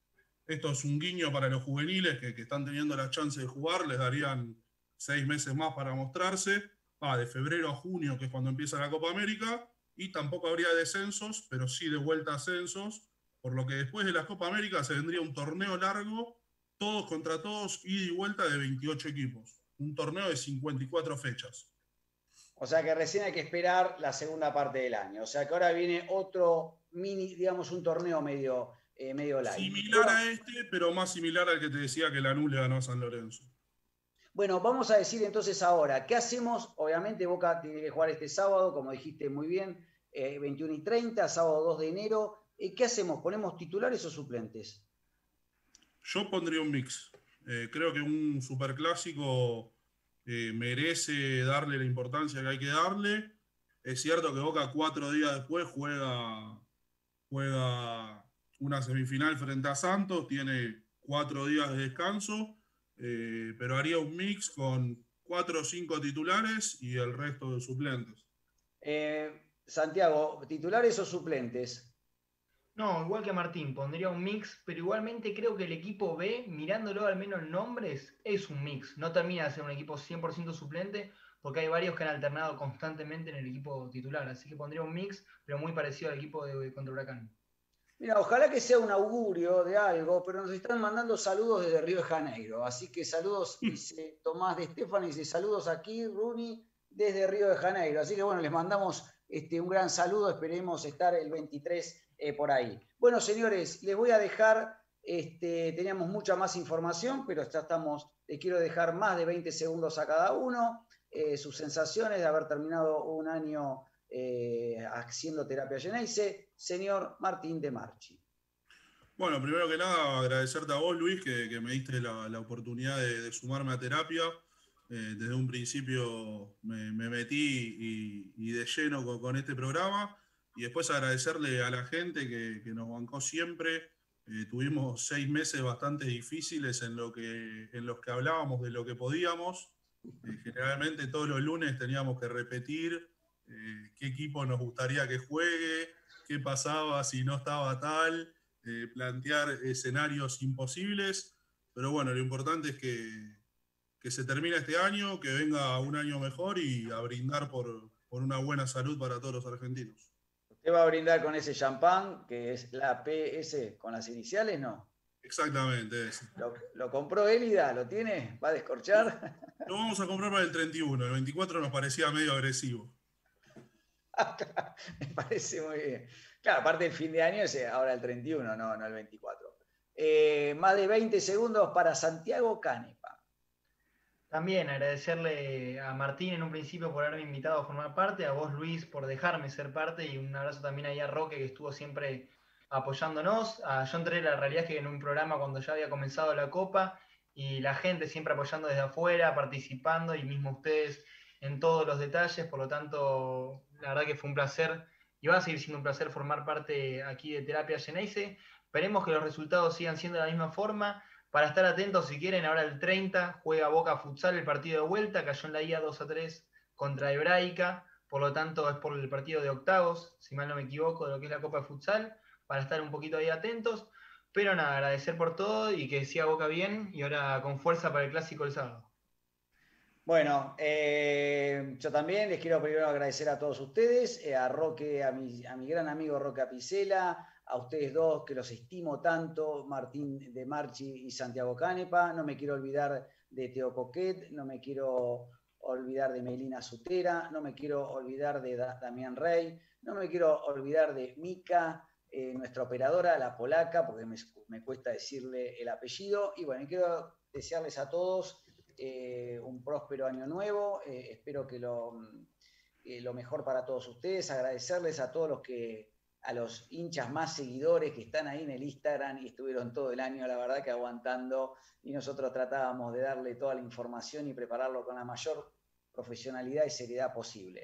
Esto es un guiño para los juveniles que, que están teniendo la chance de jugar, les darían seis meses más para mostrarse, ah, de febrero a junio, que es cuando empieza la Copa América, y tampoco habría descensos, pero sí de vuelta ascensos, por lo que después de la Copa América se vendría un torneo largo, todos contra todos, ida y vuelta de veintiocho equipos. Un torneo de cincuenta y cuatro fechas. O sea que recién hay que esperar la segunda parte del año. O sea que ahora viene otro mini, digamos, un torneo medio, eh, medio light. Similar bueno, a este, pero más similar al que te decía que Lanús le ganó a San Lorenzo. Bueno, vamos a decir entonces ahora, ¿qué hacemos? Obviamente Boca tiene que jugar este sábado, como dijiste muy bien, eh, veintiuno y treinta, sábado dos de enero. Eh, ¿Qué hacemos? ¿Ponemos titulares o suplentes? Yo pondría un mix. Eh, creo que un superclásico eh, merece darle la importancia que hay que darle. Es cierto que Boca cuatro días después juega, juega una semifinal frente a Santos, tiene cuatro días de descanso, eh, pero haría un mix con cuatro o cinco titulares y el resto de suplentes. Eh, Santiago, ¿titulares o suplentes? No, igual que Martín, pondría un mix, pero igualmente creo que el equipo B, mirándolo al menos en nombres, es un mix. No termina de ser un equipo cien por ciento suplente, porque hay varios que han alternado constantemente en el equipo titular. Así que pondría un mix, pero muy parecido al equipo de contra Huracán. Mira, ojalá que sea un augurio de algo, pero nos están mandando saludos desde Río de Janeiro. Así que saludos, dice Tomás de Estefano, dice saludos aquí, Runi, desde Río de Janeiro. Así que bueno, les mandamos este, un gran saludo, esperemos estar el veintitrés eh, por ahí. Bueno, señores, les voy a dejar, este, teníamos mucha más información, pero ya estamos, les quiero dejar más de veinte segundos a cada uno, eh, sus sensaciones de haber terminado un año eh, haciendo terapia Geneise. Señor Martín de Marchi. Bueno, primero que nada, agradecerte a vos, Luis, que, que me diste la, la oportunidad de, de sumarme a terapia. Eh, desde un principio me, me metí y, y de lleno con, con este programa. Y después agradecerle a la gente que, que nos bancó siempre. Eh, tuvimos seis meses bastante difíciles en, lo que, en los que hablábamos de lo que podíamos. Eh, generalmente todos los lunes teníamos que repetir eh, qué equipo nos gustaría que juegue, qué pasaba si no estaba tal, eh, plantear escenarios imposibles. Pero bueno, lo importante es que, que se termine este año, que venga un año mejor y a brindar por, por una buena salud para todos los argentinos. ¿Usted va a brindar con ese champán, que es la P S con las iniciales, no? Exactamente, ese. ¿Lo, lo compró Élida? ¿Lo tiene? ¿Va a descorchar? Lo vamos a comprar para el treinta y uno, el veinticuatro nos parecía medio agresivo. Me parece muy bien. Claro, aparte del fin de año es ahora el treinta y uno, no, no el veinticuatro. Eh, más de veinte segundos para Santiago Canepa. También agradecerle a Martín en un principio por haberme invitado a formar parte, a vos, Luis, por dejarme ser parte, y un abrazo también ahí a Roque, que estuvo siempre apoyándonos. A John Trey, la realidad es que en un programa cuando ya había comenzado la Copa, y la gente siempre apoyando desde afuera, participando, y mismo ustedes en todos los detalles. Por lo tanto, la verdad que fue un placer, y va a seguir siendo un placer formar parte aquí de Terapia Geneise. Esperemos que los resultados sigan siendo de la misma forma. Para estar atentos, si quieren, ahora el treinta juega Boca Futsal el partido de vuelta, cayó en la I A dos a tres contra Hebraica, por lo tanto es por el partido de octavos, si mal no me equivoco, de lo que es la Copa de Futsal, para estar un poquito ahí atentos. Pero nada, agradecer por todo y que siga Boca bien, y ahora con fuerza para el clásico el sábado. Bueno, eh, yo también les quiero primero agradecer a todos ustedes, eh, a Roque, a mi, a mi gran amigo Roque Apicella, a ustedes dos que los estimo tanto, Martín de Marchi y Santiago Canepa. No me quiero olvidar de Teo Coquet, no me quiero olvidar de Melina Sutera, no me quiero olvidar de da Damián Rey, no me quiero olvidar de Mica, eh, nuestra operadora, la polaca, porque me, me cuesta decirle el apellido. Y bueno, quiero desearles a todos eh, un próspero año nuevo, eh, espero que lo, eh, lo mejor para todos ustedes, agradecerles a todos los que a los hinchas más seguidores que están ahí en el Instagram y estuvieron todo el año, la verdad que aguantando, y nosotros tratábamos de darle toda la información y prepararlo con la mayor profesionalidad y seriedad posible.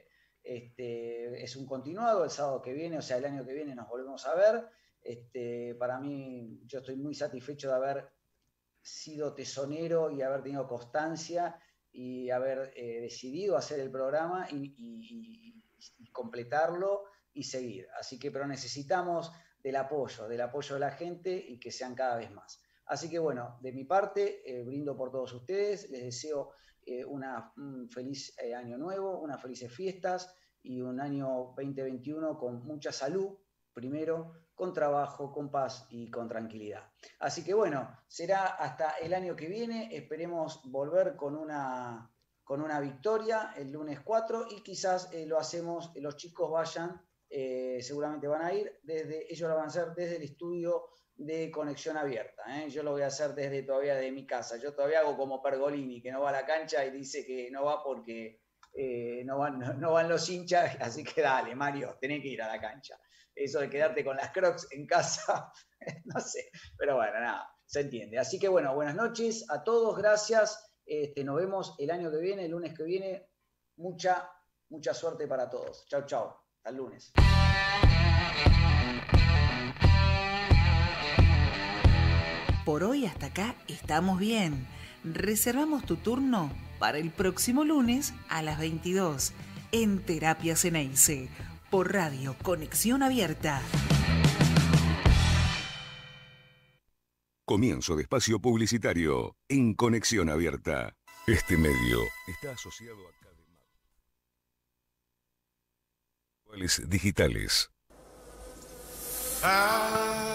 Este, es un continuado el sábado que viene, o sea, el año que viene nos volvemos a ver. Este, para mí, yo estoy muy satisfecho de haber sido tesonero y haber tenido constancia y haber eh, decidido hacer el programa y, y, y completarlo y seguir. Así que, pero necesitamos del apoyo, del apoyo de la gente y que sean cada vez más. Así que bueno, de mi parte, eh, brindo por todos ustedes, les deseo eh, una, un feliz eh, año nuevo, unas felices fiestas y un año veinte veintiuno con mucha salud, primero, con trabajo, con paz y con tranquilidad. Así que bueno, será hasta el año que viene, esperemos volver con una, con una victoria el lunes cuatro y quizás eh, lo hacemos, los chicos vayan, eh, seguramente van a ir, desde, ellos lo van a hacer desde el estudio de Conexión Abierta, ¿eh? Yo lo voy a hacer desde todavía de mi casa, yo todavía hago como Pergolini, que no va a la cancha y dice que no va porque eh, no, van, no, no van los hinchas, así que dale, Mario, tenés que ir a la cancha. Eso de quedarte con las Crocs en casa, no sé, pero bueno, nada, se entiende. Así que bueno, buenas noches a todos, gracias. Este, nos vemos el año que viene, el lunes que viene. Mucha, mucha suerte para todos. Chau, chau. Hasta el lunes. Por hoy hasta acá estamos bien. Reservamos tu turno para el próximo lunes a las veintidós en Terapia Ceneice. Por Radio Conexión Abierta. Comienzo de espacio publicitario en Conexión Abierta. Este medio está asociado a Cadema Digitales. Ah.